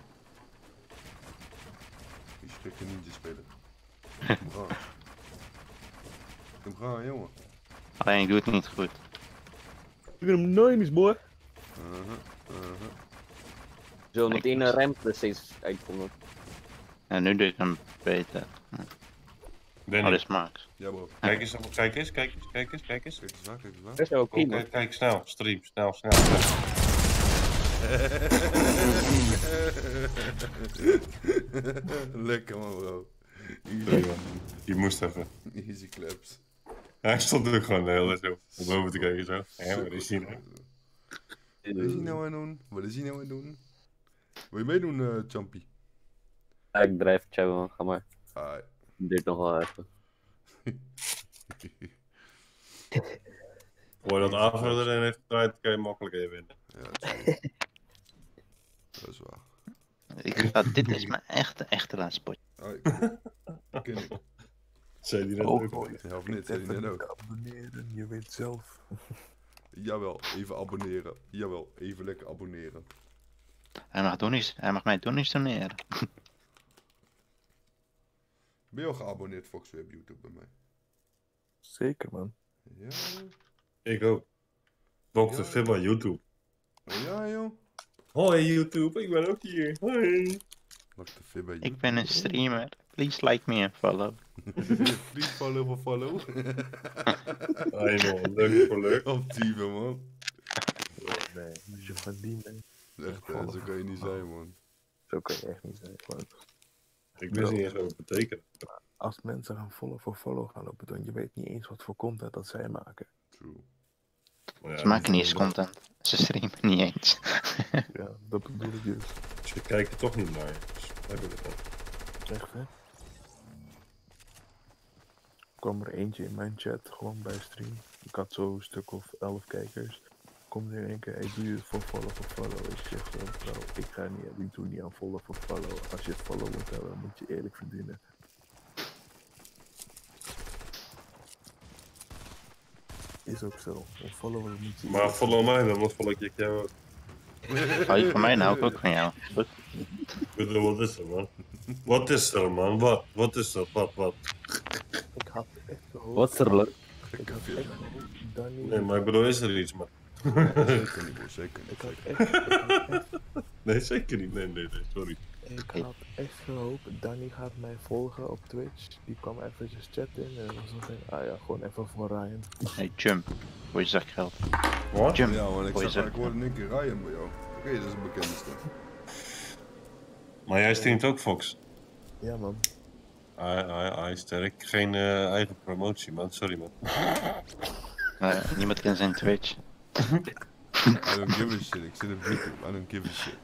Die schrikke ninja spelen. Kijk hem gaan. Kijk hem gaan, jongen. Alleen ik doe het niet goed. Ik ben hem nice, boy. Uh-huh, uh-huh. Zo, met Ik één was- ramp er steeds uitkomen. En nu doe ik hem beter. Oh, Danny, dit is Max. Ja, bro. kijk eens, kijk eens, kijk eens, kijk eens, kijk eens. Kijk eens naar, kijk eens naar. Dat is wel oké, Kom, man. kijk, kijk, snel, stream, snel, snel. snel. Lekker, man, bro. Sorry, man. Die moest even. Easy claps. Hij stond ook gewoon de hele tijd zo. Om boven te kijken zo. Hé, wat is hier nou? Wat is hij nou aan het doen? Wat is hij nou aan het doen? Wil je meedoen, uh, Champy? Ja, ik drijf het jou, man. Ga maar. Ah, Het duurt nog wel even. Voor je dat aanvullen erin heeft gedraaid, kan je makkelijk even winnen. ja, true. Dat is waar. Ik ga, dit is mijn echte, echte laatste potje. Ah, ik- dat ken ik. Zei die net Oh, ook. oh, Ja, of niet? Zei hij net ook. abonneren, je weet zelf. Jawel, even abonneren. Jawel, even lekker abonneren. Hij mag, doen iets, hij mag mij doen iets doneren. Ben je al geabonneerd, Fox, op YouTube bij mij? Zeker, man. Ja, Ik ook. dokter Ja. Fibba, YouTube. oh, ja joh. Hoi YouTube, ik ben ook hier. Hoi. dokter Fibba Ik ben een streamer. Please like me and follow. Please follow for follow. Hoi man, leuk voor leuk. Op type man. Nee, als je van die bent, Echt, hè, zo kan je niet zijn man. zo kan je echt niet zijn. Man. Ik wist niet eens wat het betekent. Als mensen gaan follow voor follow gaan lopen doen, je weet niet eens wat voor content dat zij maken. True. Maar ja, Ze maken niet eens die- content. Ze streamen niet eens. Ja, dat bedoel ik dus. Ze kijken toch niet naar je. Dus heb ik het al. Echt, hè? Er kwam er eentje in mijn chat, gewoon bij stream. Ik had zo een stuk of elf kijkers. Komt er in één keer, hey, doe je het voor follow voor follow? Ik zeg zo, bro, ik ga niet, ik doe niet aan follow voor follow. Als je het follow moet hebben, dan moet je eerlijk verdienen. Is ook zo. Een follower moet je Maar eerlijk follow mij dan, want follow ik jou ook. Hou je van mij nou ook van jou? Goed. Ik bedoel, wat is er man? Wat is er man? Wat? Wat is er? Wat? Wat? Ik had echt gehoopt. Wat is er leuk? Ik had echt gehoopt. Danny. Nee, maar ik bedoel, is er iets man? Zeker niet, bro. Zeker niet. Ik had Zeker. echt, ik had echt, Nee, zeker niet. Nee, nee, nee, sorry. ik had echt gehoopt. Danny gaat mij volgen op Twitch. Die kwam eventjes chatten en dan was nog een, ah ja, gewoon even voor Ryan. Hey, jump. Voor je zakgeld. Wat? Jump. Ja man, ik, Voor je zag, ik zakgeld. hoorde een keer Ryan bij jou. Oké, dat is een bekende stem. Maar jij streamt ook Fox? Ja man. Hij, hij, hij sterk. Geen eh, eigen promotie man, sorry man. Uh, niemand kent zijn Twitch. I don't give a shit. Ik zit op YouTube. I don't give a shit.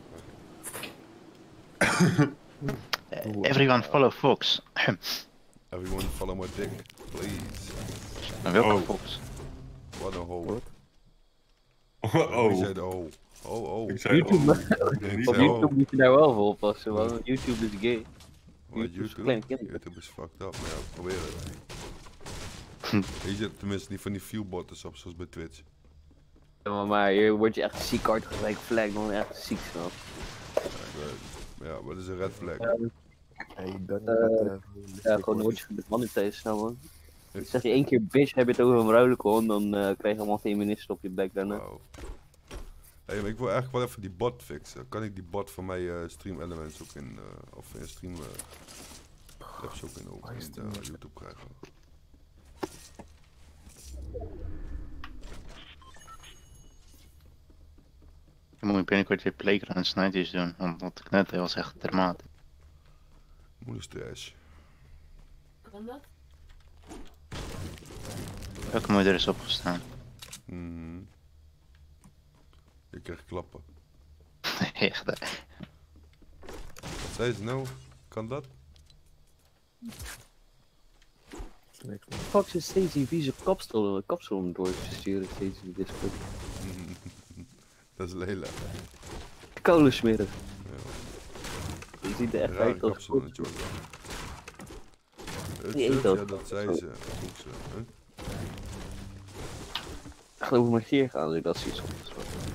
Uh, everyone follow Fox. Everyone follow my dick, please. Maar welke Oh. Fox? Wat een hole. Wat? Wie Oh, zei de hole? Oh, oh. ik zei YouTube, oh. Nee, niet Op zei YouTube oh. moet je daar wel voor oppassen, man. YouTube is gay. Wat YouTube is YouTube? kleine kinderen. YouTube is fucked up, maar ja, probeer het. Je zit tenminste niet van die viewbotters op, zoals bij Twitch. Ja, maar, maar hier word je echt ziek hard gelijk flag, man. Echt ziek snap. Ja, ik weet het. Ja, wat is een red flag? Hey, Danny Eh, gaat uh, Ja, gewoon word je gedemonetized snel, man. Zeg je één keer bitch, heb je het over een ruilenkon, dan uh, krijg je allemaal feministen op je bek daarna. Wauw. Hey, maar ik wil eigenlijk wel even die bot fixen. Kan ik die bot van mij uh, Stream Elements ook in, uh, of in Stream uh, Labs ook in, ook in uh, YouTube krijgen? Dan moet je binnenkort weer Playgrounds Nighties doen, want wat ik net al zeg, dermate. Moeders trash. Kan dat? Welke moeder is opgestaan? Mhm. Ik krijg klappen. Echt, hè? Wat zei ze nou? Kan dat? niks man. Fuck ze steeds die vieze kapsel, kapsel om door te sturen, steeds in Discord. Dat is lelijk. Kolen smeren. Je ziet er echt Rare uit als kapsel aan het Jordan. Het Die eet zit, dat. ja, dat zei ze. Vroeg ze. Huh? Ik geloof ik maar hier gaan als ik dat zie soms.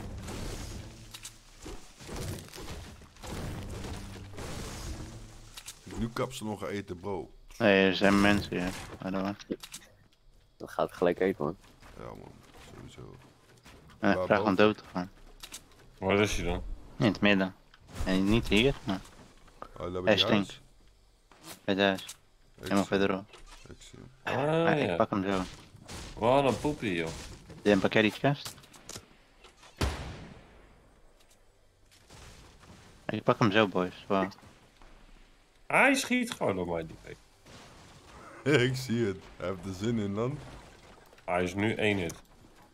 Als ik nu kapsel nog ga eten, bro. Nee, er zijn mensen hier. I don't want. Dan gaat het gelijk eten, man. Ja man, sowieso. Uh, Waar vraag om boven? dood te gaan. Waar is hij dan? In het midden. En niet hier, maar Oh, daar Hij ben je stinkt. huis. bij thuis. Ik Helemaal zie hem, verderop. Ik zie hem. Ah Maar ik ja. pak hem zo. Wat een poepie joh. Heb je een pakketje kast? Ik pak hem zo, boys. Wow. Hij schiet gewoon op mij die week. Ik zie het. Hij heeft er zin in dan. Hij is nu één hit.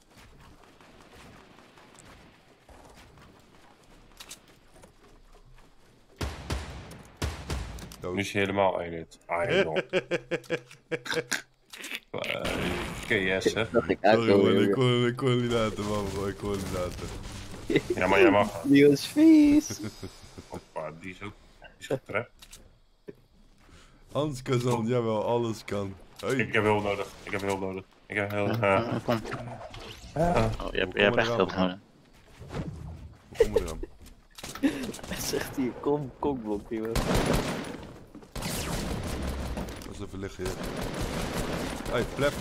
Dood. Nu is hij helemaal één hit. Ah, joh. K S, hè? Dacht ik Sorry man, ik aankomen. kon, ik kon niet laten man bro, ik kon niet laten. Ja, maar jij mag. Die was vies. Hoppa, die is ook die is getreft. Hans Kazan, jawel, alles kan. Hey, Ik heb hulp nodig. Ik heb hulp nodig. Ik heb heel... Uh, Kom. Oh, je hebt, je hebt echt hulp nodig. kom maar eraan. Hij zegt hier, kom, kokblok, jongen. Dat is even liggen hier. Hey, plep.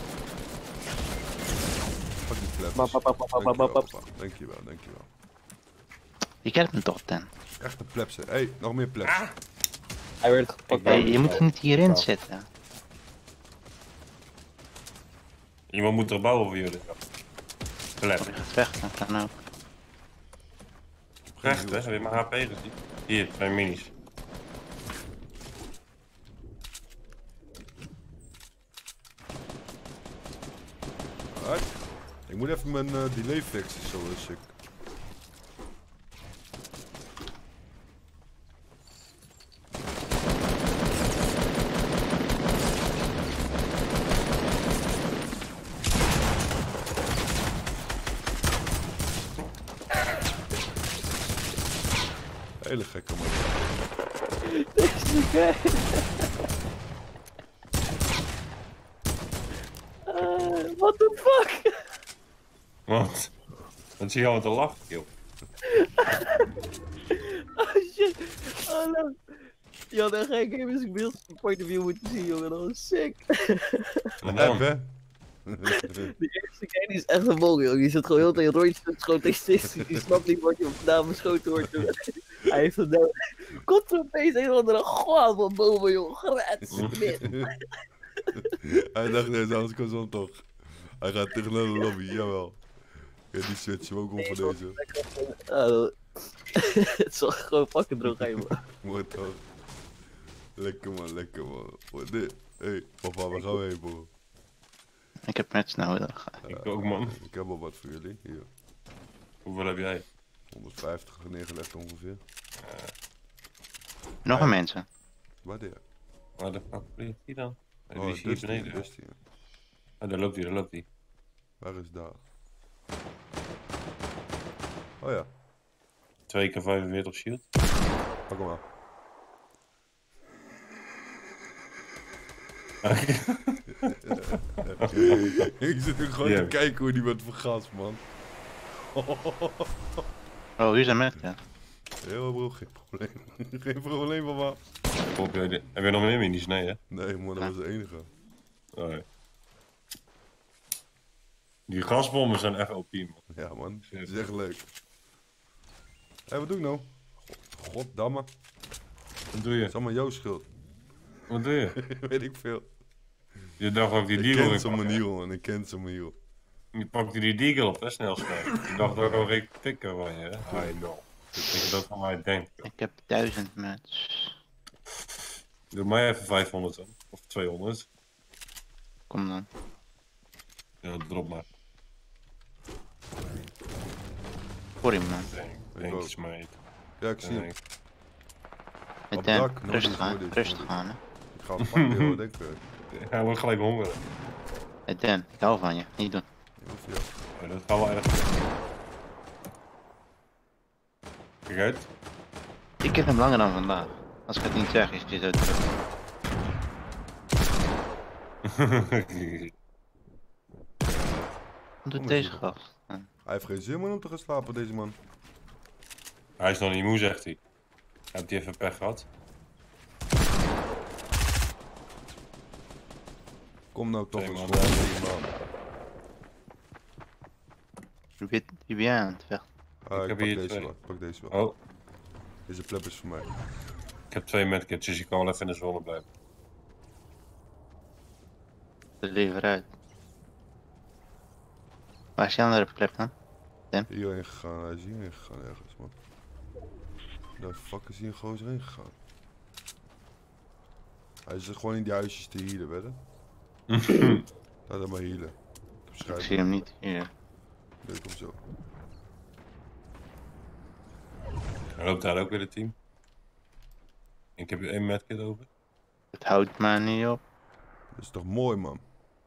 Pak die plep. Pap, pap, pap, pap, pap, pap, pap. Dankjewel, dankjewel, dankjewel. Je kent hem toch, Ten? Echte plebs, hè. Hey, nog meer plebs. Hij werd gepakt. Hey, je moet hem niet hierin zetten. iemand moet er bouwen voor jullie. Plep. Of je gaat vechten, kan ook. Recht, hè? Heb je mijn H P gezien? Hier, twee minis. Alright. Ik moet even mijn uh, delay fixen, zo is ik. Hele gekke man. Deze guy. Uh, what the fuck? Wat? Dan zie je al te lachen, joh. Oh shit. Oh no. Je had echt geen gamers beeld point of view moeten zien, jongen. Dat was sick. En Heb, dan? hè? De eerste guy die is echt een mol, jongen. Die zit gewoon heel de tijd rondjes te schoten. Die snapt niet wat je op naam beschoten wordt, jongen. Hij heeft het nou. Komt er opeens een of andere goal van boven, jongen. Grats. Hij dacht, nee, anders kan zo toch. Hij gaat tegen naar de lobby, jawel. Ja, die switchen we ook om voor deze. Oh, het zal gewoon fucking droog heen, man. Mooi toch? Lekker man, lekker man. Wat dit? Hé, papa, waar gaan we heen, bro? Ik heb match nodig. Ik ook, man. Ik heb al wat voor jullie, hier. Hoeveel heb jij? honderdvijftig neergelegd ongeveer. Nog een mensen. Waar dit? Waar de fuck ligt die dan? Oh, die Oh, is hier dus die, beneden. dus die. Oh, daar loopt hij, daar loopt hij. Waar is daar? Oh ja, twee keer vijfenveertig shield. pak hem maar. Ik zit nu gewoon Ja. te kijken hoe die wordt vergast, man. Oh, hier zijn mensen. Ja. Heel bro, geen probleem. Geen probleem, mama. Heb je, heb je nog meer minis? Nee, hè? Nee, man, dat was de enige. Oh, nee. Die gasbommen zijn echt O P, man. Ja, man. Het is echt leuk. Hé, wat doe ik nou? God, goddamme. Wat doe Het je? is allemaal jouw schuld. Wat doe je? Weet ik veel. Je dacht ook die Ik deagle ken in zo'n pakken. manier, man. Ik ken zo'n manier. Je pakte die deagle op, hè, snel snel. Je dacht ook al ik pikken van je, hè? I know. Dat je dat van mij denkt. joh. Ik heb duizend match. Doe mij even vijfhonderd dan. Of tweehonderd. Kom dan. Ja, drop maar. Sorry man. Denk, Ik denk ook. eens mee. Ja, ik zie hem. Denk. Met Op Den, dak, nog rustig niet, aan, hoor dit, rustig hoor dit. aan hè. Ik ga hem pakken, hoor, denk ik. Hij wordt gelijk hongerig. Met Den, ik hou van je, niet doen. Ja. Ja, dat gaat wel erg. Kijk uit. Ik heb hem langer dan vandaag. Als ik het niet zeg, is hij zo terug. Wat doet deze gast? Hm. Hij heeft geen zin meer om te gaan slapen, deze man. Hij is nog niet moe, zegt hij. Hebt hij even pech gehad? Kom nou toch Nee, eens man. gewoon deze man. Je bent, je bent aan het vechten. Ah, ik heb pak hier deze twee. wel. Ik pak deze wel. Oh, Deze pleb is voor mij. ik heb twee medkits, dus je kan wel even in de zone blijven. Er liever uit. Waar is die andere plek dan? Hierheen gegaan, hij is hierheen gegaan ergens, man. Daar fuck is hier een gozer heen gegaan. Hij is er gewoon in die huisjes te hielen, wedden. Laat hem maar healen. Ik heb Ik schuif. zie hem niet. Hier. Leuk of zo. Er loopt daar ook weer het team. Ik heb hier één medkit over. Het houdt maar niet op. Dat is toch mooi, man.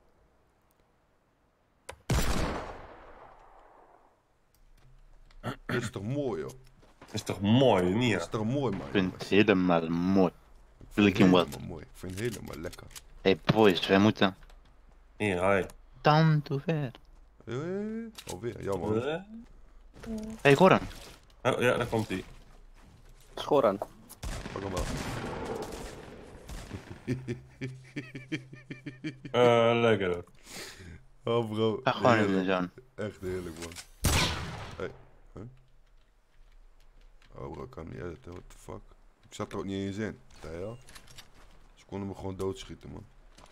Dat is toch mooi, joh. Dat is toch mooi, niet Dat ja? is toch mooi, man. Ik vind het helemaal mooi. Ik vind Wil ik in wat? helemaal mooi. Ik vind het helemaal lekker. Hey boys, wij moeten Hier, hi. down to ver. Eh, alweer, jammer. Eh? Hey, ik hoor hem. Oh ja, daar komt hij. Schoran. Pak hem wel. Uh, lekker hoor. Oh, bro. Ga gewoon in de Heerlijk. zone. Echt heerlijk, man. Hey. Huh? Oh, bro, ik kan niet editen. What the fuck? Ik zat er ook niet eens in. Wat de hel? Ze konden me gewoon doodschieten, man.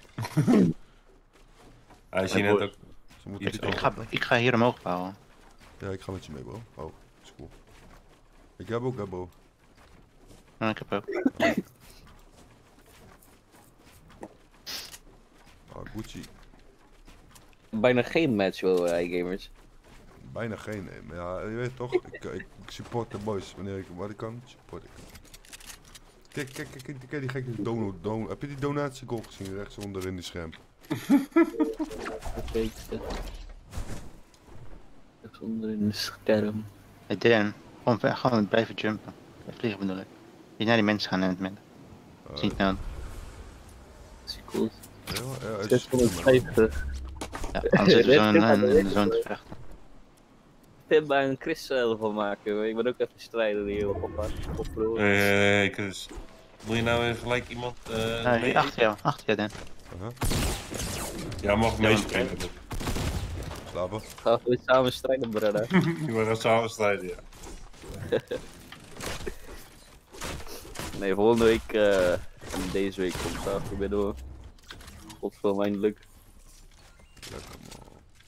Hij is hier net ook. Ze moeten Iets iets Ik ga, ik ga hier omhoog bouwen. Ja, ik ga met je mee, bro. Oh, is cool. Ik heb ook, hè, bro. Ja, ik heb ook. Oh, Gucci. Bijna geen match, wel, uh, gamers. Bijna geen, nee. Maar ja, je weet toch, ik, ik, ik support de boys. Wanneer ik wat ik kan, support ik. Kijk, kijk, kijk, kijk, kijk die gekke dono, don, heb je die donatiegoal gezien rechtsonder in die scherm? Dat weet ik. Dat is onder in de scherm. Hey Dan, gewoon, weg, gewoon blijven jumpen. Vliegen bedoel ik. Niet naar die mensen gaan in het midden. Uh, Zie je het nou? Dat is cool. ja, ja, het is- zeshonderdvijftig. Ja, anders zitten we zo in, in, in de zone te vechten. Ik heb daar een Chris uh, van maken, hoor. Ik ben ook even strijden die heel op op pro. Hé, Chris. Moet je nou weer gelijk iemand. Uh, Nou, hier achter jou, achter jou Dan. Aha, Ja, mag meespelen. slapen. Gaan we weer samen strijden, brother. We gaan samen strijden, ja. Nee, volgende week uh, en deze week komt het weer door. Godverdomme, eindelijk. Lekker, man.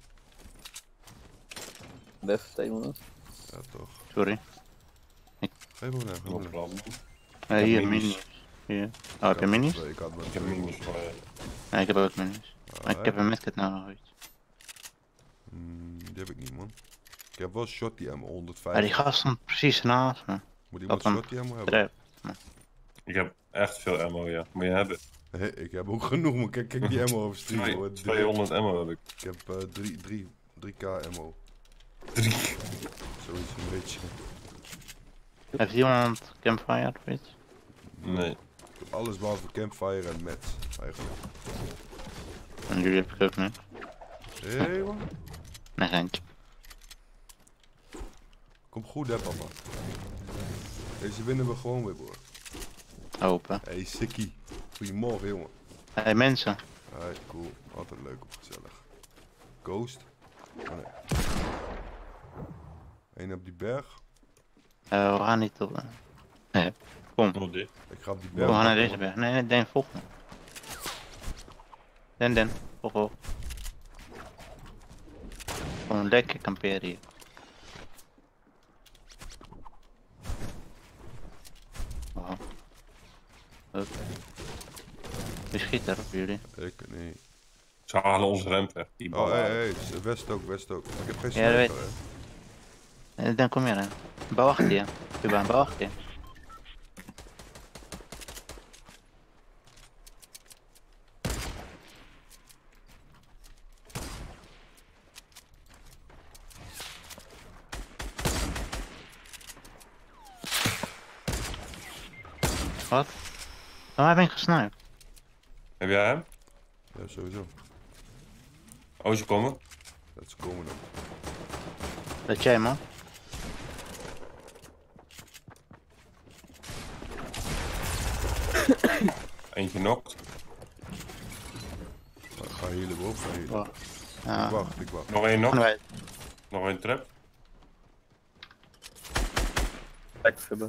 Best man. Ja, toch. Sorry. Geef me naar, geef me No naar. problem. Uh, heb hier, minis. minis. Hier. Oh, heb je minis? Ik had maar Ik heb twee. minis voor je. Nee, ik heb ook minis. Maar ik heb een medkit nou nog iets. Mm, die heb ik niet, man. Ik heb wel shotty ammo, Maar honderdvijftig. die gast stond precies naast me. Moet iemand dat een shotty ammo hebben? Trap. Ik heb echt veel ammo, ja. Moet je hebben. Hey, ik heb ook genoeg, maar kijk, kijk die ammo over stream. Twee- hoor. Drie- tweehonderd ammo heb ik. Ik heb uh, drie, drie, drie k ammo. Drie. Zoiets een beetje. Heeft iemand campfire of iets? Nee. Ik heb alles behalve campfire en mets, eigenlijk. En jullie heb ik ook niet. Hé, hey, man. Nee, geintje. Kom goed, hè, papa. Deze winnen we gewoon weer, broer. Open. Hey, Sikkie. Goedemorgen, jongen. Hey mensen. Hey, cool. Altijd leuk of gezellig. Ghost. Oh, nee. Eén op die berg. Uh, we gaan niet op. uh, Nee, kom. Oh, dit. Ik ga op die We berg. gaan naar deze berg. Nee, nee, Den, volg me. Den, Den, volg op. Gewoon lekker kamperen hier. Wow. Oké. Wie schiet daar op jullie? Ik, nee. Ze halen ons ramp weg. Die Oh, ballen. hé, hey, hey. West ook, west ook. Ik heb geen Ja, dat sniper, weet hè. Eh, Dan kom je dan. Bouw achter je. Cuba, bouw achter je. Wat? Oh, hij ben ik gesniped. Heb jij hem? Ja, sowieso. Oh, ze komen. Dat is komen dan. Dat jij man. Eentje knokt. Ga, ga healen, bro. Ga healen. Wow. Ik Ja. wacht, ik wacht. Nog één Gaan knokt. wij. Nog één trap. Lekker hebben.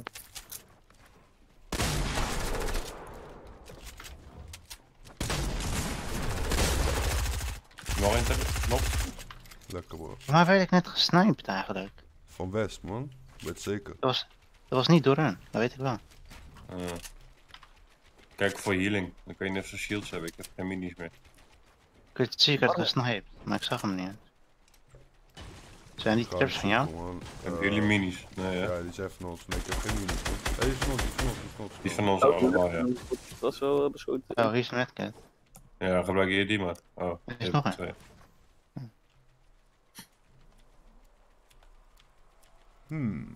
Nog één trap. Nog. Lekker, bro. Waar werd ik net gesniped eigenlijk? Van West, man. Weet zeker. Dat was, dat was niet door hun, dat weet ik wel. Uh. Kijk voor healing. Dan kun je net zo'n shields hebben. Ik heb geen minis meer. Ik weet het zeker dat hij gesniped, maar ik zag hem niet. Zijn die traps van jou? Gewoon, Hebben eh, jullie minis? Nee, hè? Ja, die zijn van ons. Nee, ik heb geen minis. hoor. Nee, die is van ons, die is van ons, die is van ons. Die van ons allemaal, ja. Het was wel eh, beschoten. Oh, hier is een medkit. Ja, gebruik je die maar. Oh, Er je is hebt nog er een. twee. Hmm.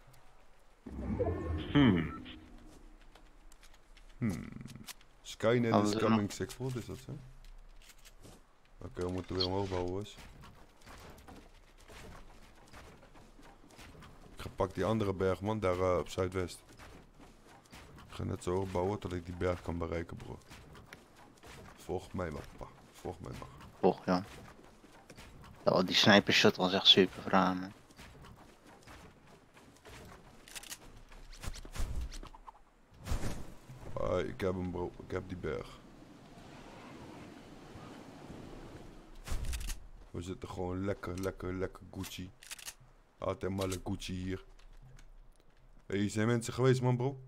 Hmm. Hmm. Skynet Hadden is ze coming six. Wat is dat, hè? Oké, we moeten weer omhoog bouwen, boys. Ik ga pak die andere berg, man, daar uh, op zuidwest. Ik ga net zo hoog bouwen tot ik die berg kan bereiken, bro. Volg mij maar, pa. Volg mij maar. Och, ja. Oh, die sniper shot was echt super vraag, man. Ah, ik heb hem, bro. Ik heb die berg. We zitten gewoon lekker, lekker, lekker Gucci. Altijd malle Gucci hier. Hé, hey, zijn mensen geweest, man, bro?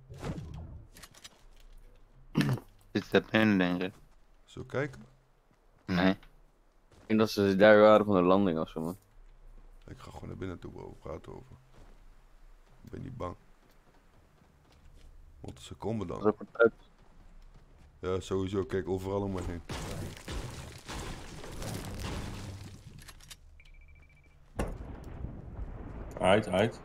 Zit er binnen, denk ik. Zo kijken. Nee. Ik denk dat ze daar waren van de landing of zo, man. Ik ga gewoon naar binnen toe, bro. Praten over. Ik ben niet bang. Want ze komen Dat is dan. ook een truck. Ja, sowieso. Kijk overal om me heen. Uit, uit.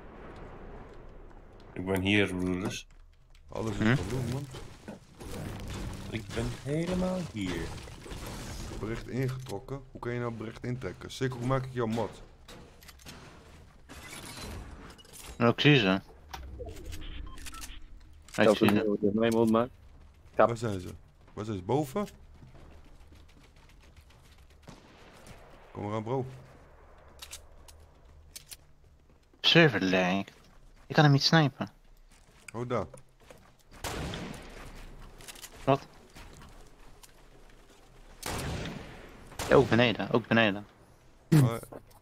Ik ben hier, broeders. Alles is Hm? van doen, man. Ik ben helemaal hier. Bericht ingetrokken. Hoe kan je nou bericht intrekken? Zeker, hoe maak ik jouw mod? Oh, ik zie ze. Ik Zelfs zie een ze. nieuwe die mee moet maken. Kap. Waar zijn ze? Waar zijn ze? Boven? Kom eraan, bro. Server lag. Ik kan hem niet snipen. Oh, daar. Wat? Ja, ook beneden, ook beneden. Ah,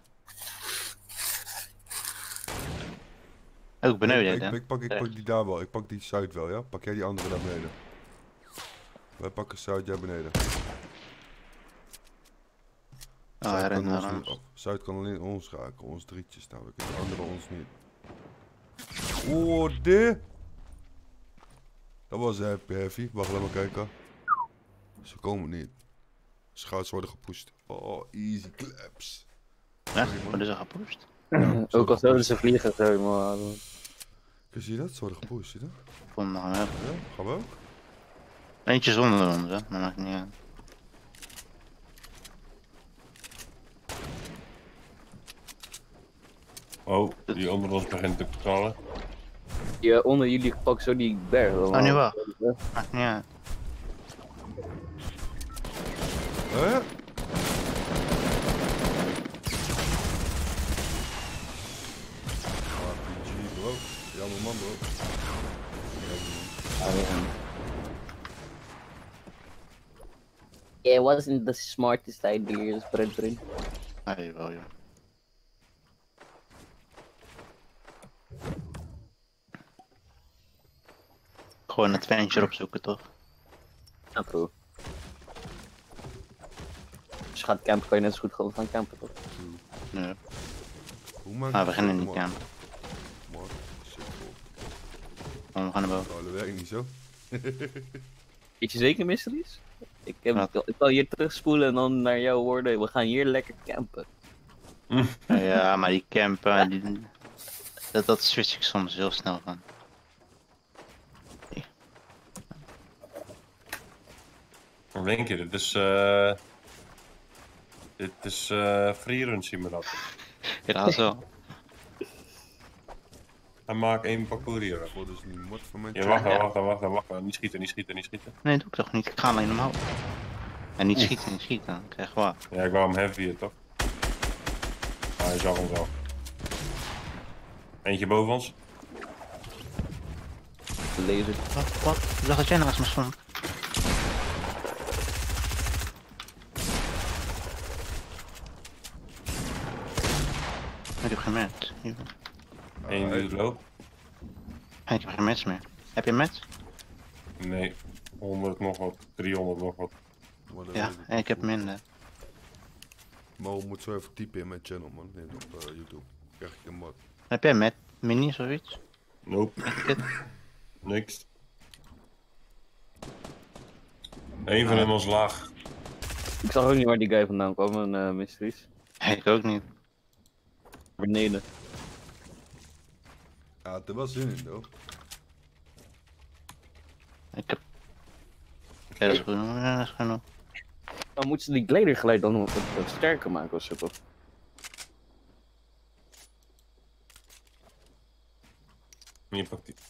Ook beneden, ik, hè? ik, ik, pak, ik pak die daar wel. Ik pak die zuid wel, ja? Pak jij die andere daar beneden. Wij pakken zuid, jij beneden. Oh, Zuid, hij kan rent naar ons niet, ons. of, zuid kan alleen ons raken, ons drietjes namelijk. En de andere ons niet. Oh, dit. Dat was happy heavy. Wacht, laat maar kijken. Ze komen niet. Schouts worden gepusht. Oh, easy claps. Echt? Worden ze gepusht? Ook al zouden ze vliegen, zo, maar... Zie je dat? Ze worden gepusht, zie je dat? Kom nog even. Ja, gaan we ook? Eentje zonder ons, hè? Dat maakt niet uit. Oh, die onder ons begint te knallen. Ja, onder jullie pak zo die berg. Oh, nu wel. Maakt niet uit. Hè? Ah, P G, bro. Jammer man, bro. Jammer, man. Yeah, it wasn't the smartest ideas, brethren. Nee, wel, joh. Gewoon een adventure opzoeken, toch? Ja, bro. Als je gaat campen, kan je net zo goed gewoon gaan campen, toch? Nee. Hoe maak Maar je we beginnen dat, niet man? aan. Man, shit, bro. Kom, we gaan naar boven. Nou, dat werkt niet zo. Weet je zeker, mysteries? Ik, heb, Wat? ik kan hier terugspoelen en dan naar jou worden. We gaan hier lekker campen. Ja, maar die campen, die, dat, dat switch ik soms heel snel van. Wat denk je? Dit is, eh dit is eh freerun simulator. Ja, zo. Hij maakt één parcours hier. Dat is niet mod van mijn Ja, wacht, wacht, wacht, wacht, wacht. Niet schieten, niet schieten, niet schieten. Nee, doe ik toch niet. Ik ga alleen omhoog. En niet schieten, niet schieten. Ik krijg wat. Ja, ik wou hem heavy hier, toch? Ah, hij zag hem wel. Eentje boven ons. Laser. Wat? Wat? Ik dacht dat jij naast me stond. Ik heb geen match. Hier. Eén Ah, die loopt. Ik heb geen match meer. Heb je een match? Nee. honderd nog wat. driehonderd nog wat. Maar dat Ja, weet en ik heb goed. minder. Mo moet zo even typen in mijn channel, man. Nee, op uh, YouTube. Krijg ik een mod. Heb jij met minis of iets? Nope, Met kit? niks. Eén van hen was laag. Ik zag ook niet waar die guy vandaan kwam, een uh, mysteries. Ik ook niet. Beneden. Ja, er was zin in, though. Ik heb... Ja, dat is goed. Ja, dat is genoeg. Dan moeten ze die glidergeluid dan wat, wat sterker maken of zo toch? Hier pakt die.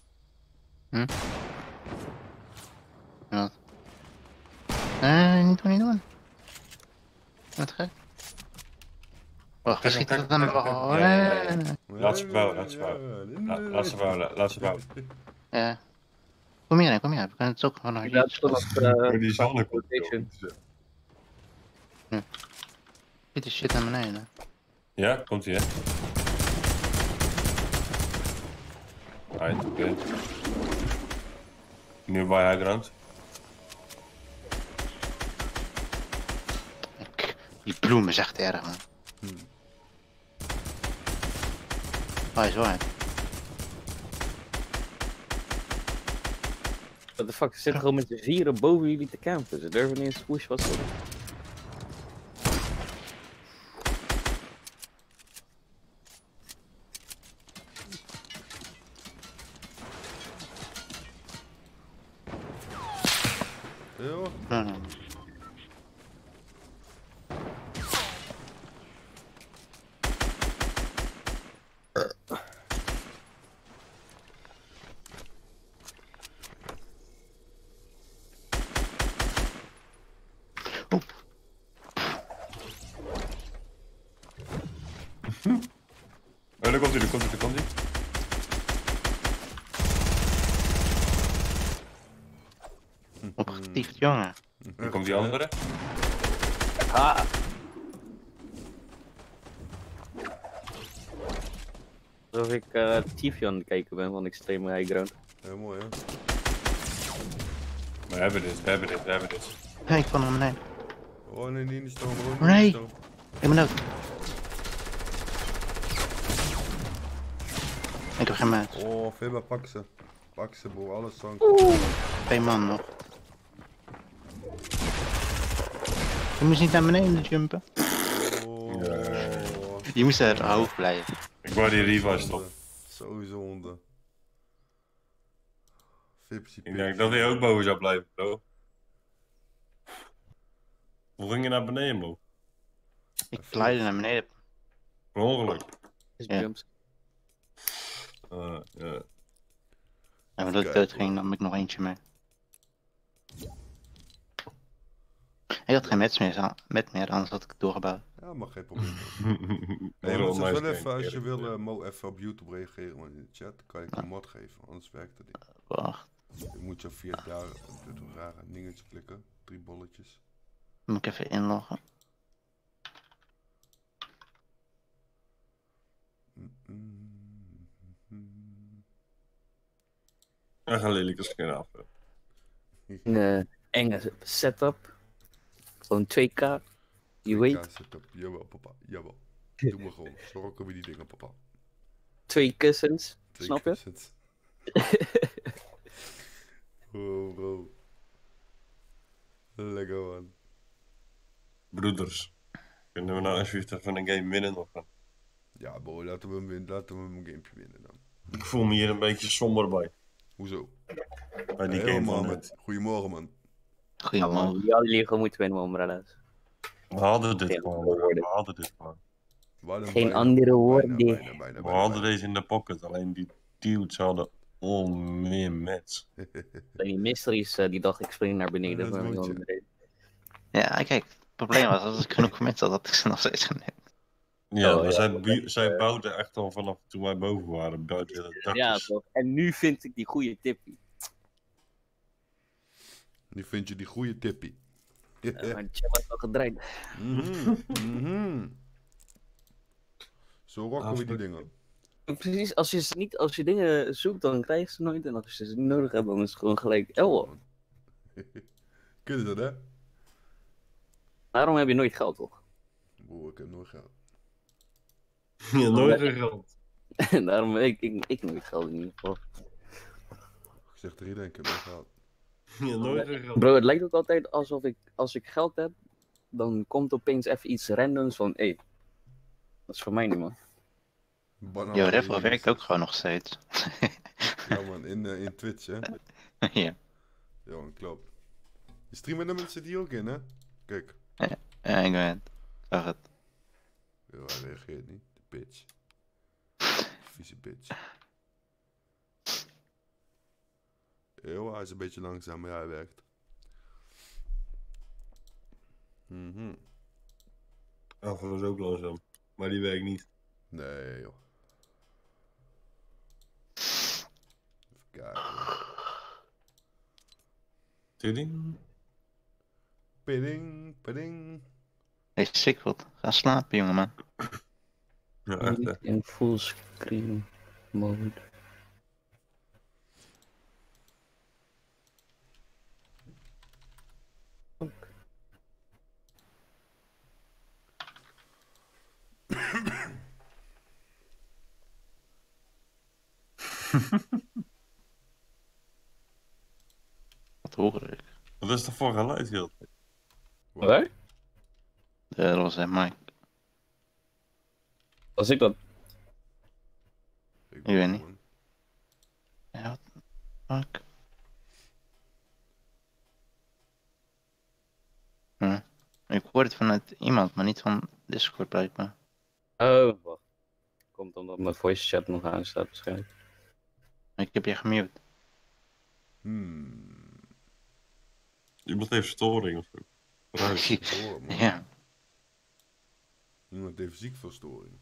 Wat? Nee, niet doen, niet doen. Wat gek. Wacht, Kijk, schiet kijk, het dan... kijk, kijk. Oh, Ja, ja, nee, ja. nee, nee. Laat ze bouwen, laat ze bouwen. La- Laat ze bouwen, la- laat ze bouwen. Ja. Kom hier, kom hier. We kunnen het ook gewoon nog Ik laat iets. het vanaf uh, Maar die zon komt. rotation. Dit is shit naar beneden. Ja, komt ie, hè? Right, oké. Nu bij high ground. Ik- Die bloem is echt erg, man. Hmm. Oh, hij is waar. What the fuck, ze zitten gewoon met z'n vieren boven jullie te campen. Ze durven niet eens te pushen wat ze doen. Ja, Ja, ja. Oh, daar komt hij, daar komt hij, daar komt hij. Opgetiefd, jongen. Daar komt die andere. Ah! Alsof ik uh, T V aan het kijken ben van Extreme High Ground. heel mooi, hè? We hebben dit, we hebben dit, we hebben dit. Ja, ik val naar beneden. Oh, nee, niet in de stoom, bro. Niet Nee. in de stoom. Ik ben dood. Ik heb geen muis. Oh, Fibba, pak ze. Pak ze, bro. Alles zank. Twee man nog. Je moest niet naar beneden jumpen. Oh. Je moest er hoog blijven. Ik wou die revive stop. Zonde. Sowieso onder. Fipsie Ik denk dat hij ook boven zou blijven, bro. Hoe ging je naar beneden, bro? Ik glijde naar beneden. Per ongeluk. Is Ja. jumps. Uh, ja. En omdat ik dood ging, nam ik nog eentje mee. Ik had geen met meer, aan- met meer, anders had ik het doorgebouwd. Ja, mag geen probleem. Dat Nee, is maar wel zeg nice wel even, game, als je eerlijk wil, gezegd. uh, Mo, even op YouTube reageren man, in de chat. Kan ik een mod geven, anders werkt het niet. Wacht, Je moet zo via daar op dit rare dingetje klikken. Drie bolletjes. moet ik even inloggen. Mm-mm. Ja, ga lelijke skin af. Een uh, enge setup. Gewoon twee K. Je weet, Ja, zet op. Jawel, papa. Jawel. Doe maar gewoon. Zo rocken we die dingen, papa. twee kussens. Twee Snap je? kussens. Oh, bro. Lekker man. Broeders. Kunnen we nou alsjeblieft even een game winnen nog? Ja, bro, laten we hem winnen. Laten we hem een gamepje winnen dan. Ik voel me hier een beetje somber bij. Hoezo? Bij die Hey, game man, van man. net. Goedemorgen, man. Ja, Goedemorgen. man, die hadden jullie gewoon moeten winnen, umbrellas. We hadden dit Geen gewoon. andere We woorden. hadden dit gewoon. We hadden Geen bijna- andere bijna, woorden. Bijna, bijna, bijna, We bijna, hadden bijna. deze in de pocket, alleen die dudes hadden onmeer match. En die mysteries, uh, die dacht ik spring naar beneden. Ja, dat maar moet niet je. naar beneden. Ja, kijk, het probleem was, als ik genoeg mensen had, had ik ze nog steeds genomen. Ja, Oh, maar ja, zij, maar bu- dat, zij eh, bouwden echt al vanaf toen wij boven waren, buiten de dakjes. Ja, toch. En nu vind ik die goede tippie. Nu vind je die goede tippie. Uh, maar die chat was al gedraaid. Mhm, mhm. Zo rocken we die dingen. Precies, als je, ze niet, als je dingen zoekt, dan krijg je ze nooit. En als je ze niet nodig hebt, dan is het gewoon gelijk L. Kun je dat, hè? Daarom heb je nooit geld, toch? Broer, ik heb nooit geld. Ja, nooit weer geld. Daarom heb ik, ik, ik nooit geld in ieder geval. Ik zeg tegen iedereen, ik heb nooit geld. Ja, nooit weer geld. Bro, het lijkt ook altijd alsof ik, als ik geld heb, dan komt opeens even iets randoms van, hé, hey, dat is voor mij niet, man. Banaan Yo, Refro Ladies. werkt ook gewoon nog steeds. Ja man, in, uh, in Twitch hè. Ja, Ja man, klopt. Je streamen zit hier ook in hè. Kijk. ja, ik weet het. Zag het. Yo, hij reageert niet. De bitch. Vieze bitch. Yo, hij is een beetje langzaam, maar ja, hij werkt. Mhm. Afro is ook langzaam. Maar die werkt niet. Nee joh. Even kijken. Tuding. Pidding, pidding. Hey, Sikkel, ga slapen, jongeman. Ja, echt hè. Niet in fullscreen mode. Wat hoor ik? Wat is er voor geluid heel? Waar? De roze Mike. Als ik dat... Ik weet niet. gewoon- Ja, wat fuck? Hm. Ik hoor het vanuit iemand, maar niet van Discord blijkbaar. Oh, wacht. Komt omdat mijn voice chat nog aan staat waarschijnlijk. Ik heb je gemute. Hmm. Iemand heeft storing of zo. Ruis. Hoor, man. Ja, Iemand heeft ziekverstoring.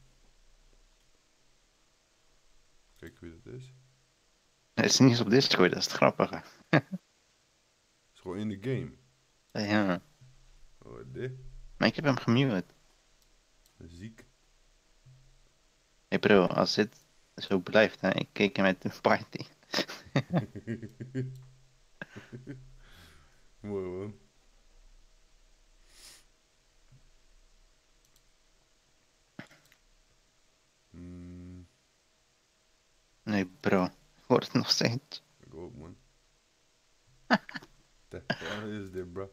Kijk wie dat is. het is niet eens op Discord, dat is het grappige. Het is gewoon in de game. Ja, Oh, dit. maar ik heb hem gemute. Ziek. Hey bro, als dit zo blijft, hè, ik keek hem met een party. Mooi man. Hmm, Nee bro, ik hoor het nog steeds. ik ook man. Wat is dit bro?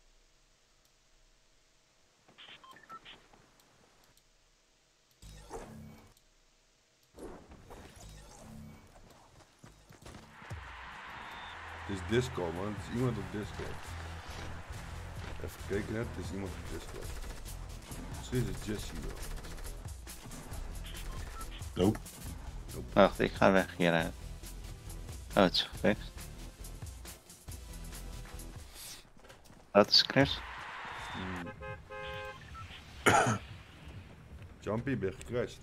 Het is Discord man, het is iemand op Discord. Even kijken net, het is iemand op Discord. Misschien is het Jesse wel. Nope. Wacht, ik ga weg hieruit. Oh, het is gefixt. Dat is Chris. Hmm. Jumpy, ben je gecrashed?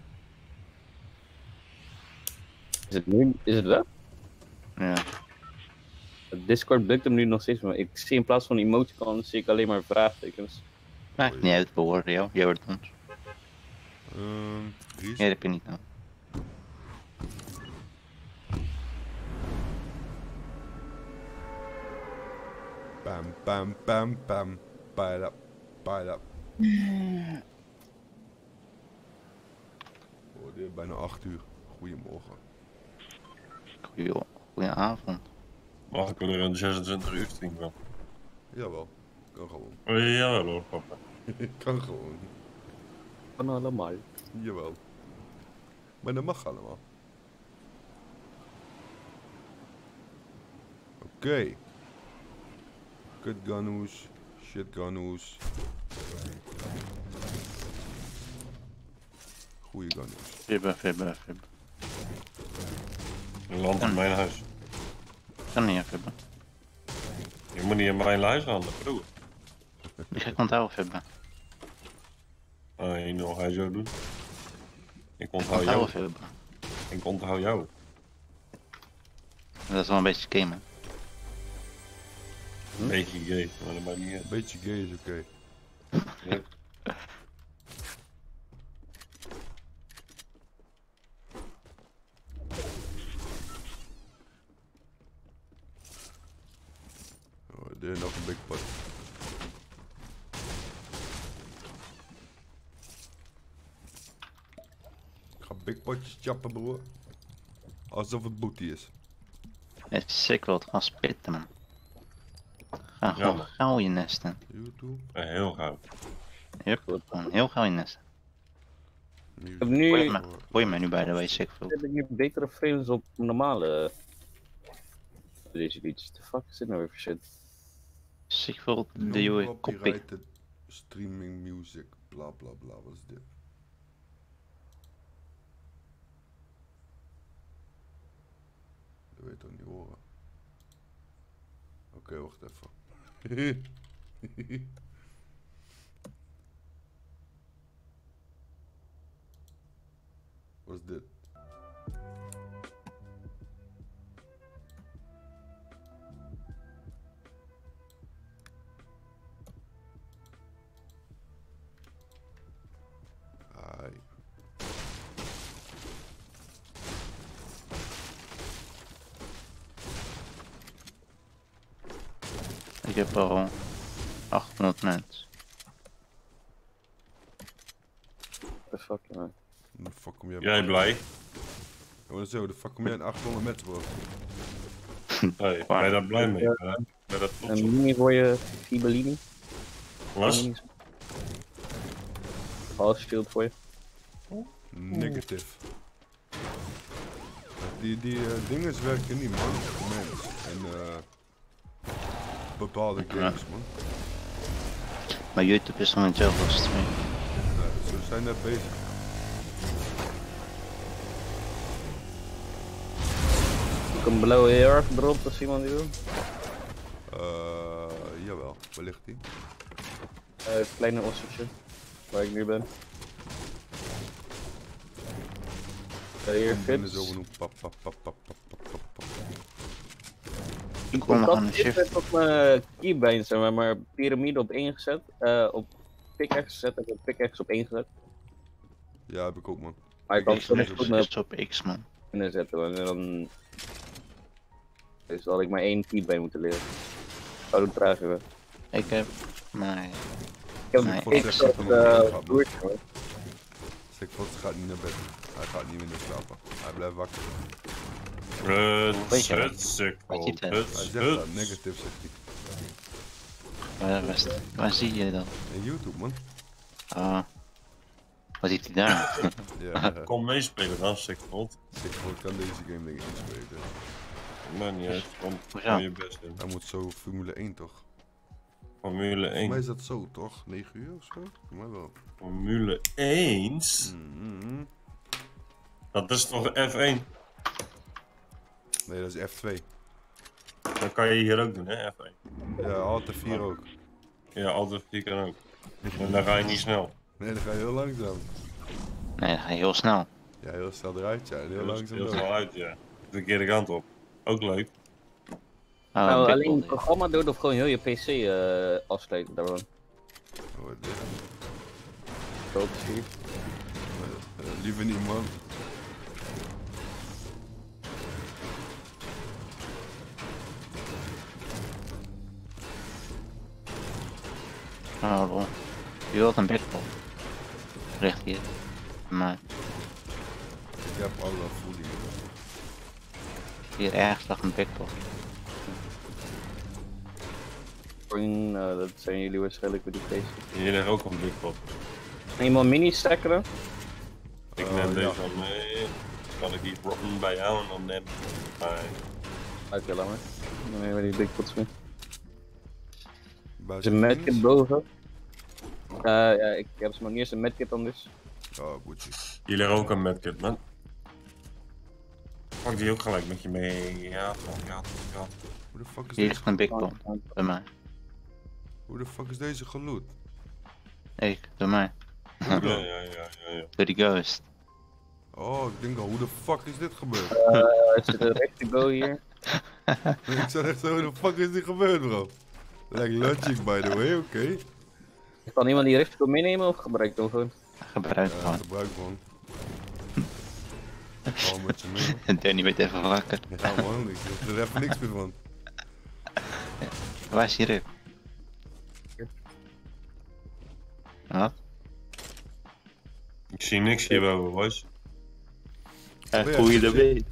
Is het nu? Is het wel? Ja. Het Discord bukt hem nu nog steeds, maar ik zie in plaats van emoticons zie ik alleen maar vraagtekens. Maakt niet uit, we horen jou. Je hoort ons. Ehm, Ries? Nee, dat heb je niet nou. Pam, pam, pam, pam. Pile up, pile up. Oh, dit is bijna acht uur. Goedemorgen. Goeie, goeie avond. Mag ik er een zesentwintig uur stream van? Jawel, kan gewoon. Oh, ja hoor, papa. kan gewoon. Van allemaal. Jawel. Maar dat mag allemaal. Oké. Okay. Kut ganoes. Shit ganoes. Goeie ganoes. Fibbe, fibbe, fibbe. Een land in mijn huis. Kan niet, fibbe. Je moet niet in mijn huis gaan, broer. Ik ga onthouden, fibbe. Ah, je nog hij zo doen. Ik onthoud Onthouden, jou. fibbe. Ik onthoud jou. Dat is wel een beetje gamen. Een beetje gay, maar dat maakt niet uit. Een beetje gay is oké. Ja. Oh, dit is nog een big pot. potjes chappen, broer. Alsof het booty is. Het is sick wel, gaan spitten man. Ga Ja, gewoon man. gauw je nesten. YouTube. Eh, heel gauw. Yep, gewoon heel gauw je nesten. Music. heb nu- Hoor je me, hoor je me nu bij de way sick veel? Heb ik nu betere frames op normale... Deze liedjes. The fuck is dit nou weer voor shit? Sick veel de No jonge koppie. copyrighted streaming music. Bla bla bla. Wat is dit? Dat weet ik toch niet horen. Oké, wacht even. Wat is dit? Ai. Ik heb al achthonderd mensen. What the fuck, man. Hoe de fuck kom jij Jij blij? Ik wil zeggen, hoe de fuck kom jij in achthonderd meter, bro? Hey, ben je daar blij mee? Ben je ben je daar trots Een op? mini voor je Fibellini. Was? Als shield voor je. Negative. Die, die uh, dingen werken niet, man. Mens. En uh, bepaalde games, man. Maar YouTube is gewoon hetzelfde als stream. Nee, ze zijn net bezig. Ik een blauwe heel erg erop als iemand die wil. Uh, jawel, waar ligt die? Uh, het kleine ossertje. Waar ik nu ben. Uh, hier, Ik ben er fit. zo genoemd. Pap, pap, pap, pap, pap, pap, pap, pap. Ik kom nog aan de Ik shift. heb op mijn keybine zeg maar, maar piramide op één gezet. Uh, op pickaxe gezet en op pickaxe op één gezet. Ja, heb ik ook, man. Maar ik kan Ik zo ben niet zo goed Is naar op X man. binnen zetten. man. En dan... Dus dan had ik maar één keybine moeten leren. Zou doen traag hebben. Ik heb maar Ik heb Nee, een ik fix zeg op dat het uh, gaat, broertje, man. Stikfots gaat niet naar bed. Hij gaat niet meer slapen. Hij blijft wakker. Huts, Weet je wat? huts, sick. Wat je het Hij Huts, zegt dat, huts. negatief zegt hij. waar, waar, waar zie je dat? In YouTube, man. Ah. Wat ziet hij daar? Ja, Kom meespelen dan, sick vond. Stikfots kan deze game denk ik niet spelen. Maar niet uit, kom, Hoezo? doe je best doen. Hij moet zo Formule één, toch? Formule Voor mij één. is dat zo, toch? negen uur of zo? Voor mij wel. Formule één? Mm-hmm. Dat is toch F één? Nee, dat is F twee. Dan kan je hier ook doen, hè, F één. Ja, altijd vier ook. Ja, altijd die kan ook. En dan ga je niet snel. Nee, dan ga je heel langzaam. Nee, dan ga je heel snel. Ja, heel snel eruit, ja. en Heel Heel, langzaam heel door. snel uit, ja. De verkeerde kant op. Ook leuk. Oh, Nou, Big alleen Ball het programma dood of gewoon heel je P C uh, afsluiten daarvan. Oh, dit. Zo te zien. Eh, liever niet, man. Oh, lol. Je wilt een Big Ball. Ligt hier. Maar Ik heb alle voeding. hier ergens lag een Big Ball. Green, uh, dat zijn jullie waarschijnlijk met die PC. Hier ligt ook een big pot. Eenmaal mini stackeren. Ik Oh, neem ja. deze al mee. Kan ik hier rotten bij jou en dan neem ik bij. Oké, laat maar. Dan nemen we die big pots mee. Er is Buiten een medkit dienst? boven. Uh, ja, ik heb ze maar niet eens een medkit anders. Oh, Gucci. Hier ligt ook een medkit, man. Pak die ook gelijk met je mee. Ja, toch, ja, toch, ja. Hoe de fuck is Hier deze? ligt een Big Ball. Bij mij. Hoe de fuck is deze geloot? Ik, door mij. Hoe Ja, dan? ja, ja, ja, ja. Door die ghost. Oh, ik denk al, hoe de fuck is dit gebeurd? Uh, er zit een rechte go hier. Ik zag echt zo, hoe de fuck is dit gebeurd, bro? Like logic, by the way, oké. Kan iemand die rechte go meenemen of gebruikt hem gewoon? Gebruik Ja, gewoon. gebruik gewoon. Gewoon met je mee. Danny werd even wakker. Ja man, ik heb er even niks meer van. Waar is je rib? Wat? Ik zie niks hierboven, boys. Echt hoe je dat weet.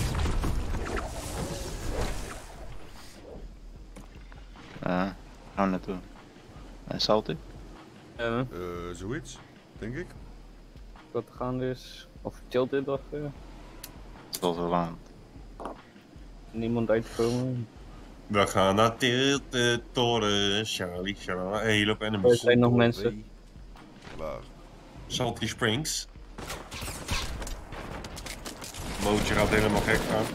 Uh, gaan we naartoe. En Salty? Ja, Eh, zoiets, denk ik. wat gaan dus. Of chillt dit of uh, Het is al zo lang. niemand uitkomen? We gaan naar Tilte Toren, Charlie, Charlie, een hele hoop Er enemies. zijn nog mensen. Waar? Salty Springs. Mootje gaat helemaal gek gaan.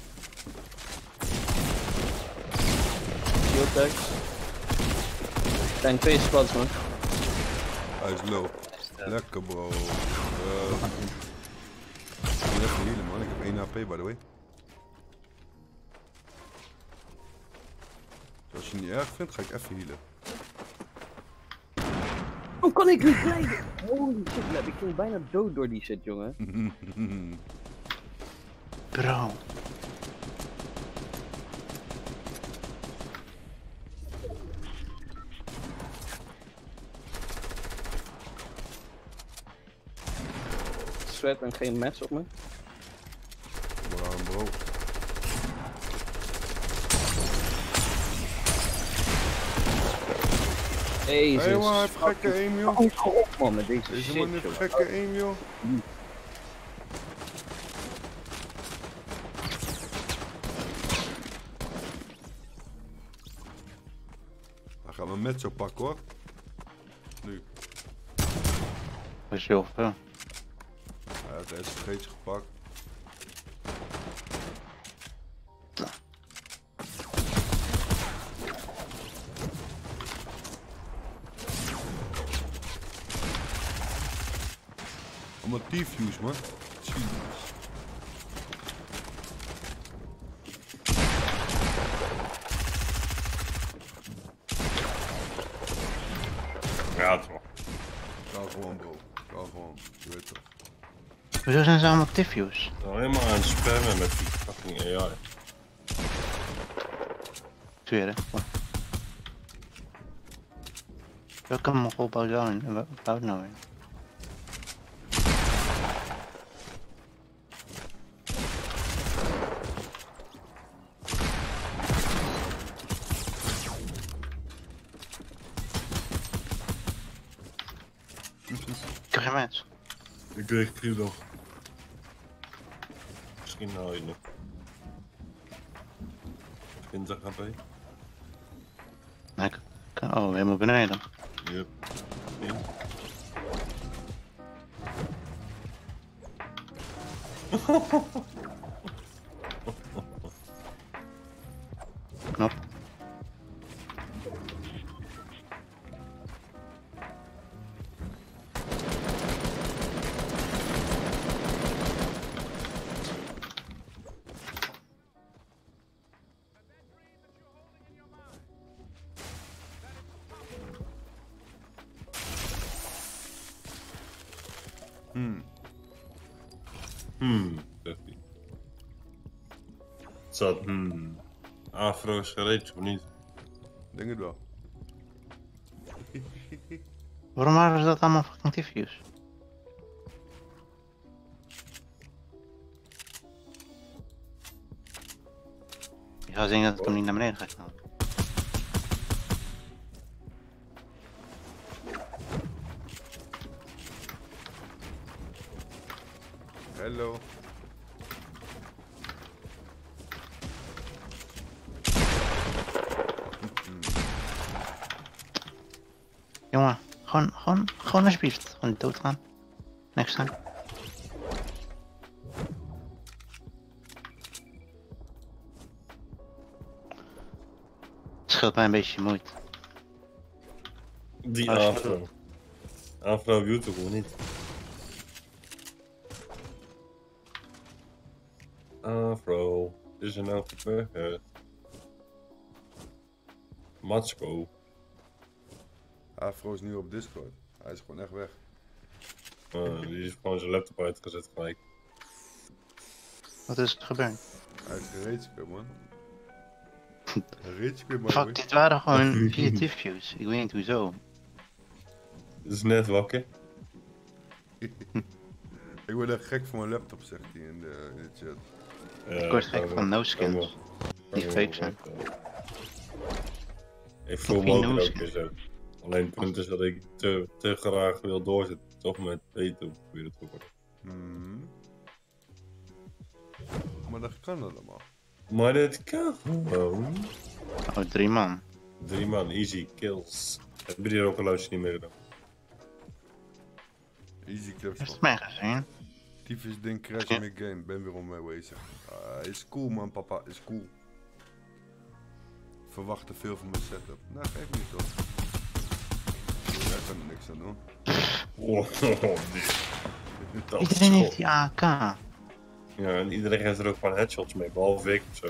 Shield tags. Er zijn twee squads man. Hij is low. Lekker bro. Uh, ik moet even healen man, ik heb één H P by the way. Dus als je het niet erg vindt, ga ik even healen. Hoe kan ik niet glijden? Holy shit, lad, ik ging bijna dood door die shit jongen. Bro. Sweat en geen mes op me. Waarom bro? Jezus. Hé hey, man, hij heeft gekke aim joh. Oh, kom op man met deze Deze shit man heeft joh. gekke aim joh. Hij gaat me met zo pakken hoor. Nu. Wat is je of veel? Hij heeft het vergeetje gepakt. Allemaal T-fuse man. Jeez. Ja, toch. Kan gewoon bro. Kan gewoon. Je weet toch. Hoezo zijn ze allemaal diffuse? Nou, helemaal aan het spammen met die fucking A I. Zweer hè? Wat? Welke mogol bouwt nou bouwt nou weer? Ik heb geen mens. Ik kreeg het nog. Misschien haal je het nog. twintig H P. Nee, ik kan, oh, helemaal beneden. Yep. Ja. Knop. Hmm. Hmm, zegt hij. Zat, hmm. Afro is gereed of niet? Denk het wel. Waarom waren ze dat allemaal fucking diffuse? Ik ga zien dat ik hem niet naar beneden ga knallen. Hallo. Jongen, gewoon, gewoon, gewoon alsjeblieft. Gewoon doodgaan. Next time. Scheelt mij een beetje moeite. Die Als je- Afro. Afro op YouTube of niet? Afro. Is er nou gebeurd? Matsko. Afro is nu op Discord. Hij is gewoon echt weg. Uh, die is gewoon zijn laptop uitgezet gelijk. Wat is er gebeurd? Hij is gereedschap man. Gereedschap man. Fuck, dit waren gewoon vier diffuse. Ik weet niet hoezo. Het is net wakker. Ik word echt gek van mijn laptop, zegt hij in de, in de chat. Uh, Ik word gek van no-skins. Die fake zijn. Ik voel me ook ook weer zo. Alleen het punt is dat ik te, te graag wil doorzetten. Toch met eten proberen te worden. Hmm. Maar dat kan allemaal. Maar dat kan gewoon. Oh, drie man. Drie man, easy kills. Hebben die er ook al niet meer gedaan? Easy clips. Heeft het mij gezien? Tyfus ding crash in mijn game. Ben weer on my way zeg. Uh, is cool man papa, is cool. Verwacht te veel van mijn setup. Nou, geef niet toch. Daar kan er niks aan doen. Oh, nee. Dat is Iedereen heeft top. die A K. Ja, en iedereen heeft er ook gewoon headshots mee, behalve ik of zo.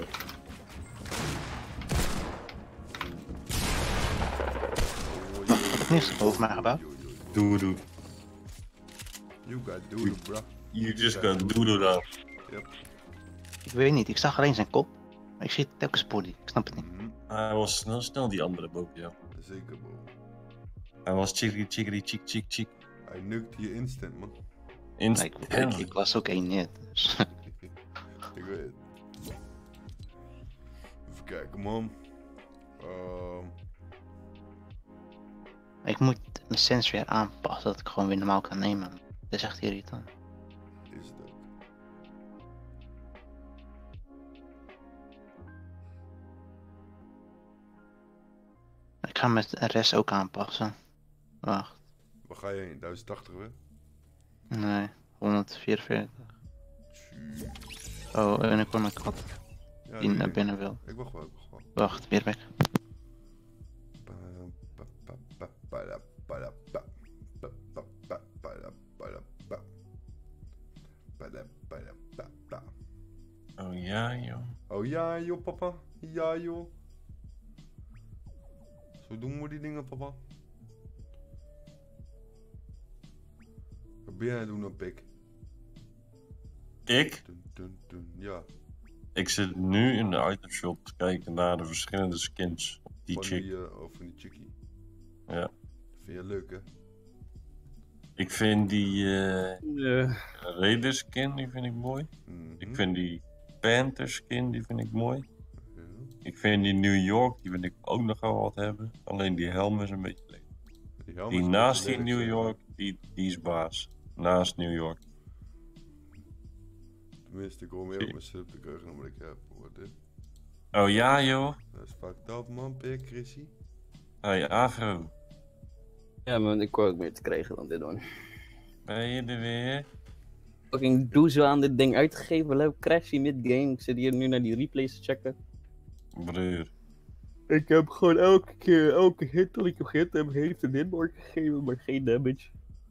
Niks boven mij gebouwd. Doe, doe. You got doodle, bro. You just got doodle down. Yep. Ik weet niet, ik zag alleen zijn kop. Maar ik zie telkens body, ik snap het niet. Mhm. Hij was snel, snel die andere boven jou. Zeker bro. Hij was chickity chickity chick chick chick. Hij nukt je instant man. Maar ik, ik, Instant. ik was ook één net. Dus. Ik weet het. Even kijken man. Uh, Ik moet mijn sensor weer aanpassen dat ik gewoon weer normaal kan nemen. Dat is echt irritant. is dat. Ik ga met de rest ook aanpassen. Wacht. Waar ga je heen? duizend tachtig weer? Nee, honderdvierenveertig. Jeez. Oh, en ik hoor mijn kat Ja, die nee, naar ik- binnen wil. Ik wacht wel, ik wacht wel. Wacht, weer weg. Pa, pa, pa, pa, pa, da, pa, da, pa. Pa, pa, pa, pa, da, pa, da, pa. Pa, da, pa, da, pa, pa. Oh ja, joh. Oh ja joh papa, ja joh. Zo doen we die dingen papa. Wat ben jij aan het doen dan pik? Ik? Dun, dun, dun. Ja, Ik zit nu in de item shop te kijken naar de verschillende skins. Die van chick. die, uh, oh, van die chickie. Ja. Vind je leuk hè? Ik vind die uh, Nee. Raider skin, die vind ik mooi. Mhm. Ik vind die Panther skin, die vind ik mooi. Ja. Ik vind die New York, die wil ik ook nog wel wat hebben. Alleen die helm is een beetje leuk. Die, helm Die is naast een die beetje New lelijk, York, die, die is baas. Naast New York. zeg. Tenminste, ik hoor meer op mijn sub te krijgen dan wat ik heb. Hoor dit. Oh ja joh. Dat is fucked up man, pik, Chrissy. Hey Afro, Ja man, ik hoor ook meer te krijgen dan dit man. ben je er weer? Fucking doe zo aan dit ding uitgegeven, leuk crashy mid-game. Ik zit hier nu naar die replays te checken. Broer. Ik heb gewoon elke keer, elke hit dat ik gehit heb, heeft een hitmark gegeven, maar geen damage.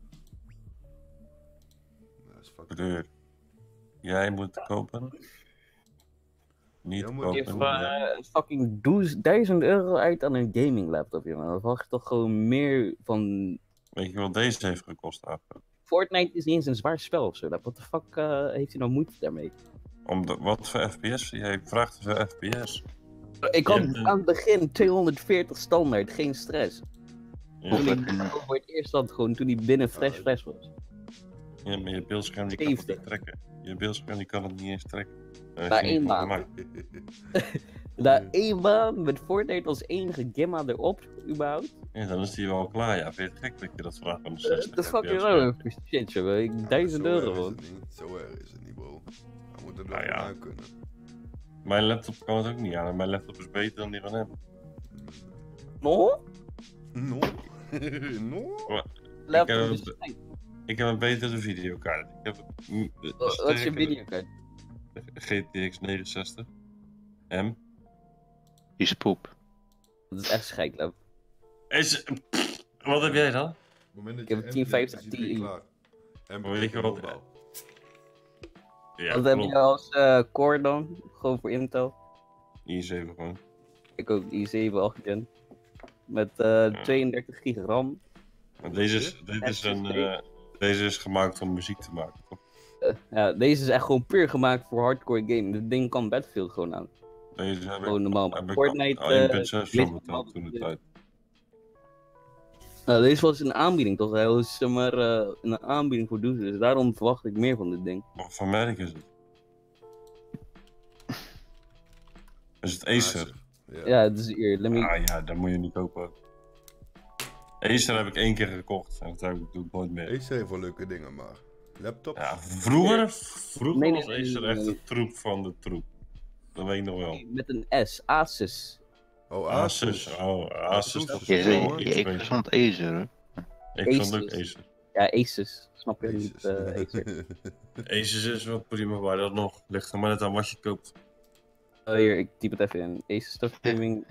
Dat is fucked up. Broer. Jij moet kopen. Niet Jij moet kopen. Geef ja. uh, fucking duizend euro uit aan een gaming laptop, jongen. Dan verwacht je toch gewoon meer van... Weet je wat deze heeft gekost, Afro? Fortnite is niet eens een zwaar spel of zo. Wat de fuck uh, heeft hij nou moeite daarmee? Om de, wat voor F P S? Jij vraagt voor F P S. Ik had Je hebt een- aan het begin tweehonderdveertig standaard, geen stress. Ja, Toen dat- ik voor het eerst had, gewoon toen hij binnen Fresh Fresh was. ja, maar je beeldscherm die kan het zeventig. niet trekken. Je beeldscherm die kan het niet eens trekken. Dat Na is niet één goed maand. gemaakt. Na één maand met Fortnite als enige gimma erop, überhaupt. Ja, dan is die wel klaar. Ja, vind je het gek dat je dat vraagt van de Uh, zestig the fuck F P S? is nou voor shit, jongen? Ik- Duizend Zo euro, erg is man. het niet. Zo erg is het niet, bro. Hij moet er Nou wel ja. aan kunnen. Mijn laptop kan het ook niet aan. En mijn laptop is beter dan die van hem. No? No? No? Laptop heb- is fijn. Ik heb een betere videokaart. Ik heb een, een Oh, Wat is je sterkere videokaart? G T X negenenzestig M. Die is poep. Dat is echt schijklap. Is, pff, wat heb jij dan? Op het moment dat Ik heb je een tien vijftig M is iedereen Ti. klaar. En Maar weet je wat- mobile. Ja, Wat heb klopt. je als uh, core dan? Gewoon voor Intel. i zeven gewoon. Ik ook i zeven acht gen. Met uh, tweeëndertig gig RAM. Maar deze is, dit is een, eh, deze is gemaakt om muziek te maken. toch? Uh, ja, deze is echt gewoon puur gemaakt voor hardcore gaming. Dit ding kan Battlefield gewoon aan. Deze heb ik, Gewoon normaal. heb ik Fortnite. al eh, één komma zes voor ligt betaald wel- toen de tijd. Nou, deze was een aanbieding toch? Hij was zeg maar uh, een aanbieding voor doezers. Dus daarom verwacht ik meer van dit ding. Wat voor merk is het? Is het Acer? Ja. Ja, het is hier. Let me... Ah ja, dat moet je niet kopen. Acer heb ik één keer gekocht en dat heb ik, doe ik nooit meer. Acer heeft wel leuke dingen, maar laptops? Ja, vroeger, vroeger Nee, nee, was nee, Acer nee, echt nee. de troep van de troep. Dat weet ik nog wel. Met een S. Asus. Oh, Asus, Asus. oh, Asus. Asus. Je Ja, zei, hoor. je- ik verstond Acer, hoor. Ik vond ook Asus. Acer. Ja, Asus. Snap je niet? Asus. Uh, Acer. Asus is wel prima, maar dat nog. Ligt er maar net aan wat je koopt. Oh, hier, ik typ het even in. Asus Stuff Gaming.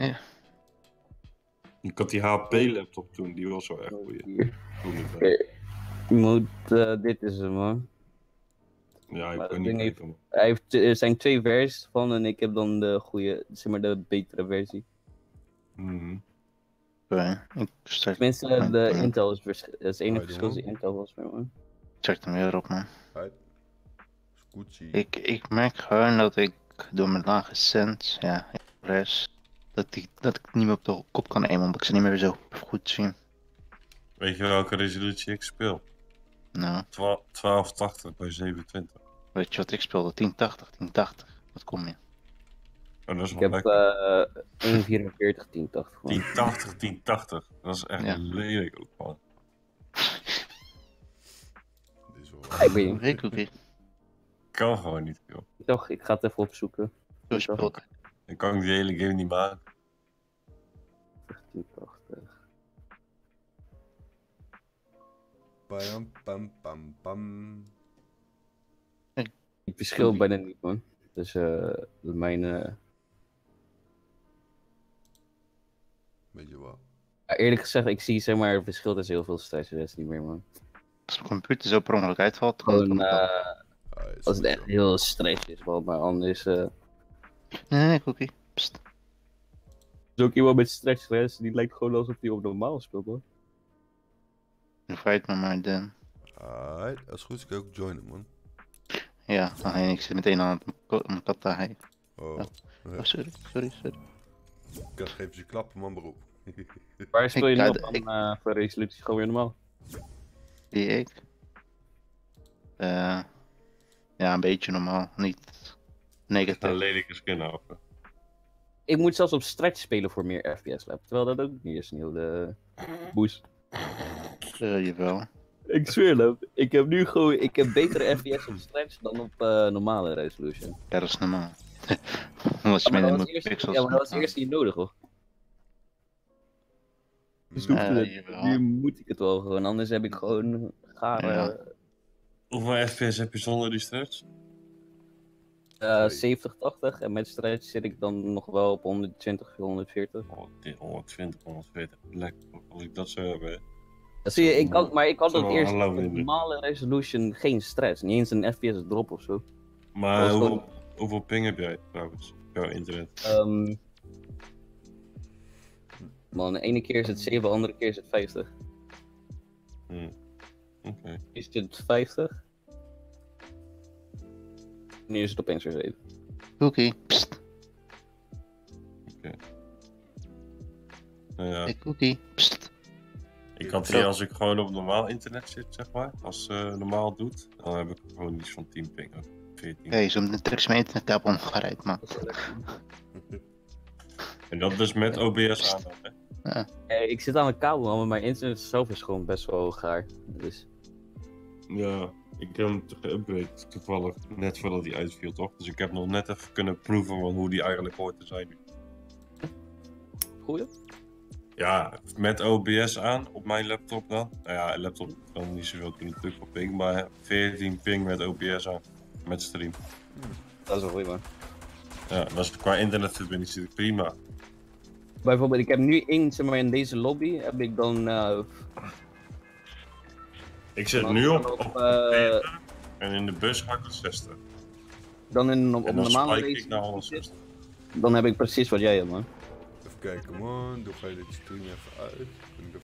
Ik had die H P laptop toen, die was wel echt goed. Hier. Toen ik, Oké. Je moet, uh, dit is hem man. Ja, ik Maar kan dat niet ding heeft- kijken. Hij heeft, er zijn twee versies van en ik heb dan de goede, zeg maar de betere versie. Mhm. Oké, ik start, Tenminste, Ja, de ja. Intel is, vers- dat is het enige Right, verschil is de man. Intel was mij man. start hem weer op, man. Gucci. Ik, ik merk gewoon dat ik door mijn lage cent, ja, rest, dat ik, dat ik niet meer op de kop kan nemen, omdat ik ze niet meer zo goed zie. Weet je welke resolutie ik speel? Nou, Twa- twaalf tachtig bij zevenentwintig. weet je wat ik speelde? tien tachtig, tien tachtig. Wat kom je? Oh, dat is Ik wel heb lekker. uh, één vierenveertig tien tachtig man. tien tachtig, tien tachtig. Dat is echt Ja. lelijk ook, man. Dit is wel... Ja, ik weet niet. Oké, oké. Kan gewoon niet, joh. Ik dacht, ik ga het even opzoeken. Zo speelt het. Dan kan ik die hele game niet maken. tien tachtig. Pam, pam, pam, pam. Ik verschil bijna niet man. Dus eh mijn... eh, Weet je wat? ja, eerlijk gezegd, ik zie zeg maar het verschil tussen heel veel stijlsjes niet meer man. Als mijn computer zo per ongeluk uitvalt, dan Gewoon kan ik eh, Ah, is als het goed, echt joh. heel stress is wel, maar anders... eh Nee, nee, oké. Pst. is ook iemand met stress, die lijkt gewoon alsof hij op normaal speelt man. Invite me maar, dan. Alright, als het goed is kan je ook joinen, man. Ja, alleen ik zit meteen aan het ko- aan mijn kat te hijgen. Oh, Ja. ja. Oh, sorry, sorry, sorry. Kat geeft je klappen, man, bro. Waar speel je Ik- nu ja, op de- dan ik- eh, voor resolutie gewoon weer normaal? Die ik. Eh, ja, een beetje normaal. Niet Een negatief. lelijke skin over. Ik moet zelfs op stretch spelen voor meer F P S lab, terwijl dat ook niet is nieuw, de boost. Uh, jawel. Ik zweer lab, ik heb nu gewoon, ik heb betere F P S op stretch dan op eh, normale resolution. Ja, dat is normaal. Omdat Ja, ze maar dat minder was moet eerst, pixels. ja, maar dat was hebben. eerst niet nodig hoor. Dus Mm, hoefde Eh, het. jawel. Nu moet ik het wel gewoon, anders heb ik gewoon gaar Ja. eh, Hoeveel F P S heb je zonder die stretch? eh, zeventig, tachtig en met stretch zit ik dan nog wel op honderdtwintig, honderdveertig. Oh, dit honderdtwintig, honderdveertig. Lekker. Als ik dat zou hebben. hè. Dat zie je, ik had, maar ik had Zo ook eerst hallo op in de- normale resolution geen stress, niet eens een F P S drop of zo. Maar Dat was hoeveel, gewoon- hoeveel ping heb jij trouwens? op Jouw internet. Ehm man, de ene keer is het zeven, de andere keer is het vijftig. Hm. Oké. Nu is het vijftig. Nu is het opeens weer zeven. Oké, pst. Nou ja, Ik oké, pst. ik had hier als ik gewoon op normaal internet zit, zeg maar. Als eh normaal doet, dan heb ik gewoon iets van tien ping. of veertien. Hé, zo met tricks mijn internetkabel omgereid, man. Dat is wel lekker. En dat dus met O B S aan. dan, hè? Eh, ik zit aan mijn kabel, maar mijn internet zelf is gewoon best wel gaar. Dus Ja, ik heb hem geüpgrade toevallig net voordat hij uitviel, toch? Dus ik heb nog net even kunnen proeven van hoe die eigenlijk hoort te zijn nu. goeie. Ja, met O B S aan op mijn laptop dan. Nou ja, een laptop kan niet zoveel doen natuurlijk voor ping, maar veertien ping met O B S aan. Met stream. Dat is wel goeie man. Ja, dat is qua internetverbinding zit ik prima. Bijvoorbeeld, ik heb nu één, zeg maar in deze lobby, heb ik dan... eh, Ik zit dan- nu op, dan op op, eh, veertig en in de bus ga ik op zestig. dan in, op, En op dan normale spike ik naar resolutie, honderdzestig. dan heb ik precies wat jij hebt man. Even kijken, man. Doe ga je dit stream even uit.